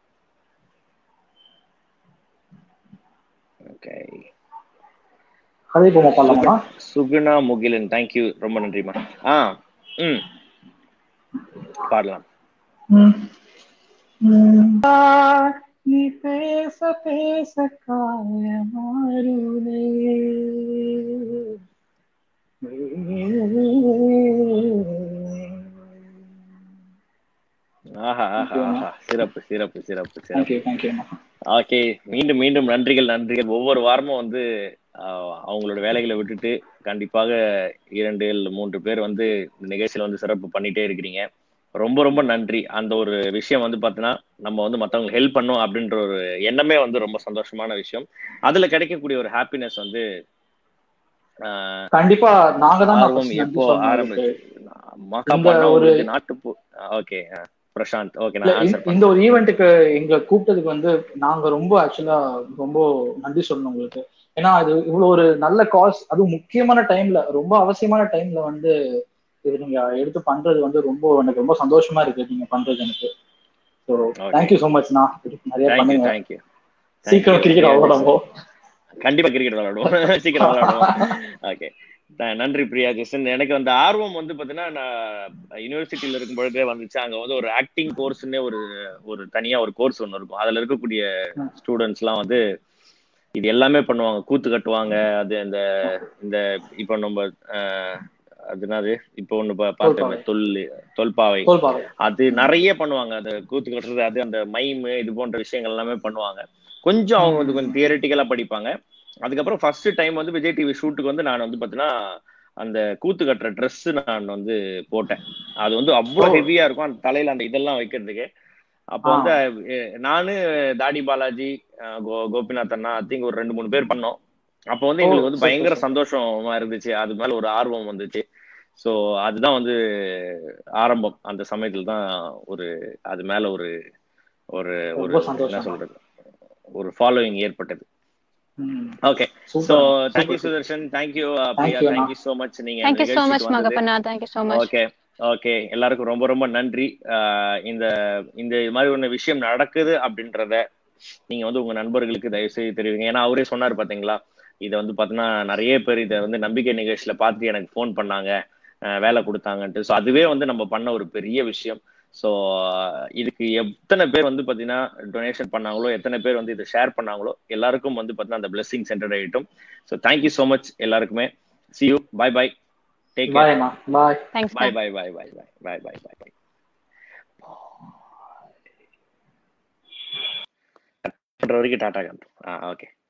ஓகே,
கதை போமா பாடலாமா?
சுகுணா முகிலன், தேங்க்யூ, ரொம்ப நன்றிமா. பாடலாம்.
நீ பேச பேச காயமாறுதே,
சிறப்பு சிறப்பு சிறப்பு சிறப்பு. ஓகே, மீண்டும் மீண்டும் நன்றிகள் நன்றிகள். ஒவ்வொரு வாரமும் வந்து அவங்களோட வேலைகளை விட்டுட்டு கண்டிப்பாக 2 இல்லை 3 பேர் வந்து இந்த நிகழ்ச்சியில வந்து சிறப்பு பண்ணிட்டே இருக்கிறீங்க. ரொம்ப ரொம்ப நன்றி. அந்த ஒரு விஷயம் வந்து பாத்தீங்கன்னா நம்ம வந்து மத்தவங்களுக்கு ஹெல்ப் பண்ணும் அப்படின்ற ஒரு எண்ணமே வந்து ரொம்ப சந்தோஷமான விஷயம். அதுல கிடைக்கக்கூடிய ஒரு ஹாப்பினஸ் வந்து
கண்டிப்பா நாங்க தான்
ஆர்வம்
first நன்றி
எப்போ
சொல்லணும் உங்களுக்கு.
ஆரம்பிச்சு மாக்கா
இந்த
பண்ணா
ஒரு
உங்களுக்கு ஓகே பிரசாந்த் ஓகே நான் ஆன்சர்
இந்த ஒரு
பண்றேன்.
ஈவெண்ட்டுக்கு எங்களை கூப்பிட்டதுக்கு வந்து நாங்க ரொம்ப ஆக்சுவலா ரொம்ப நன்றி சொல்லணும் உங்களுக்கு. ஏன்னா அது இவ்வளவு ஒரு நல்ல காஸ், அதுவும் முக்கியமான டைம்ல, ரொம்ப அவசியமான டைம்ல வந்து இது நீங்க எடுத்து பண்றது வந்து ரொம்ப எனக்கு ரொம்ப சந்தோஷமா இருக்கு நீங்க பண்றது எனக்கு. So
okay
thank you so much. நான் நிறைய
தேங்க்யூ
பண்ணுங்க.
தேங்க்யூ
சீக்கிரம் கிரிக்கெட்
பிரியா
விளையாடுவோம்.
கண்டிப்பா கிரிக்கெட் விளையாடுவோம். சீக்கிரம் விளையாடுவோம். ஓகே நன்றி பிரியா ஜெசன். எனக்கு அந்த ஆர்வம் வந்து பாத்தீங்கன்னா நான் யூனிவர்சிட்டியில இருக்கும் பொழுதே வந்துச்சு. அங்க வந்து ஒரு ஆக்டிங் கோர்ஸ்னே ஒரு தனியா ஒரு கோர்ஸ் ஒன்று இருக்கும். அதுல இருக்கக்கூடிய ஸ்டூடெண்ட்ஸ் எல்லாம் வந்து இது எல்லாமே பண்ணுவாங்க. கூத்து கட்டுவாங்க. அது இந்த இந்த இப்போ நம்ம அது என்னது இப்போ ஒண்ணு பார்த்தோமே தொல்பாவை அது நிறைய பண்ணுவாங்க. அந்த கூத்து கட்டுறது, அது அந்த மைம் இது போன்ற விஷயங்கள் எல்லாமே பண்ணுவாங்க. கொஞ்சம் அவங்க வந்து கொஞ்சம் தியரிட்டிக்கலா படிப்பாங்க. அதுக்கப்புறம் ஃபர்ஸ்ட் டைம் வந்து விஜய் டிவி ஷூட்டுக்கு வந்து நான் வந்து பாத்தீங்கன்னா அந்த கூத்து கட்டுற ட்ரெஸ் நான் வந்து போட்டேன். அது வந்து அவ்வளவு ஹெவியா இருக்கும் அந்த தலையில அந்த இதெல்லாம் வைக்கிறதுக்கு. அப்போ வந்து நானு தாடி பாலாஜி கோபிநாத் அண்ணா ஐ திங்க் ஒரு 2-3 பேர் பண்ணோம். அப்போ வந்து எங்களுக்கு வந்து பயங்கர சந்தோஷமா இருந்துச்சு. அது மேல ஒரு ஆர்வம் வந்துச்சு. ஸோ அதுதான் வந்து ஆரம்பம். அந்த சமயத்துல தான் ஒரு அது மேல ஒரு ஒரு ஒரு என்ன சொல்றது ஒரு ஃபாலோயிங் ஏற்பட்டது. Okay so thank you Sudarshan, thank you Priya, thank you so much. நீங்க
Thank you so much Magapana. Thank you so much.
Okay okay எல்லாருக்கும் ரொம்ப ரொம்ப நன்றி. இந்த இந்த மாதிரி ஒரு விஷயம் நடக்குது அப்படின்றத நீங்க வந்து உங்க நண்பர்களுக்கு தயவு செய்து தெரிவிங்க. ஏன்னா அவரே சொன்னார் பாத்தீங்களா, இதை வந்து பாத்தீங்கன்னா நிறைய பேர் இதை வந்து நம்பிக்கை நிகழ்ச்சியில பார்த்து எனக்கு ஃபோன் பண்ணாங்க, வேலை கொடுத்தாங்கன்ட்டு. ஸோ அதுவே வந்து நம்ம பண்ண ஒரு பெரிய விஷயம். ஸோ இதுக்கு எத்தனை பேர் வந்து பாத்தீங்கன்னா டொனேஷன் பண்ணாங்களோ, எத்தனை பேர் வந்து இதை ஷேர் பண்ணாங்களோ, எல்லாருக்கும் வந்து பாத்தீங்கன்னா அந்த பிளெஸிங் சென்டர் ஆகிட்டும். ஸோ தேங்க்யூ ஸோ மச் எல்லாருக்குமே. See you. Bye bye. Take care.
Bye.
Thanks.
Bye bye bye bye bye bye bye bye. பண்ற வரைக்கும் டாடா காட்டும். ஓகே.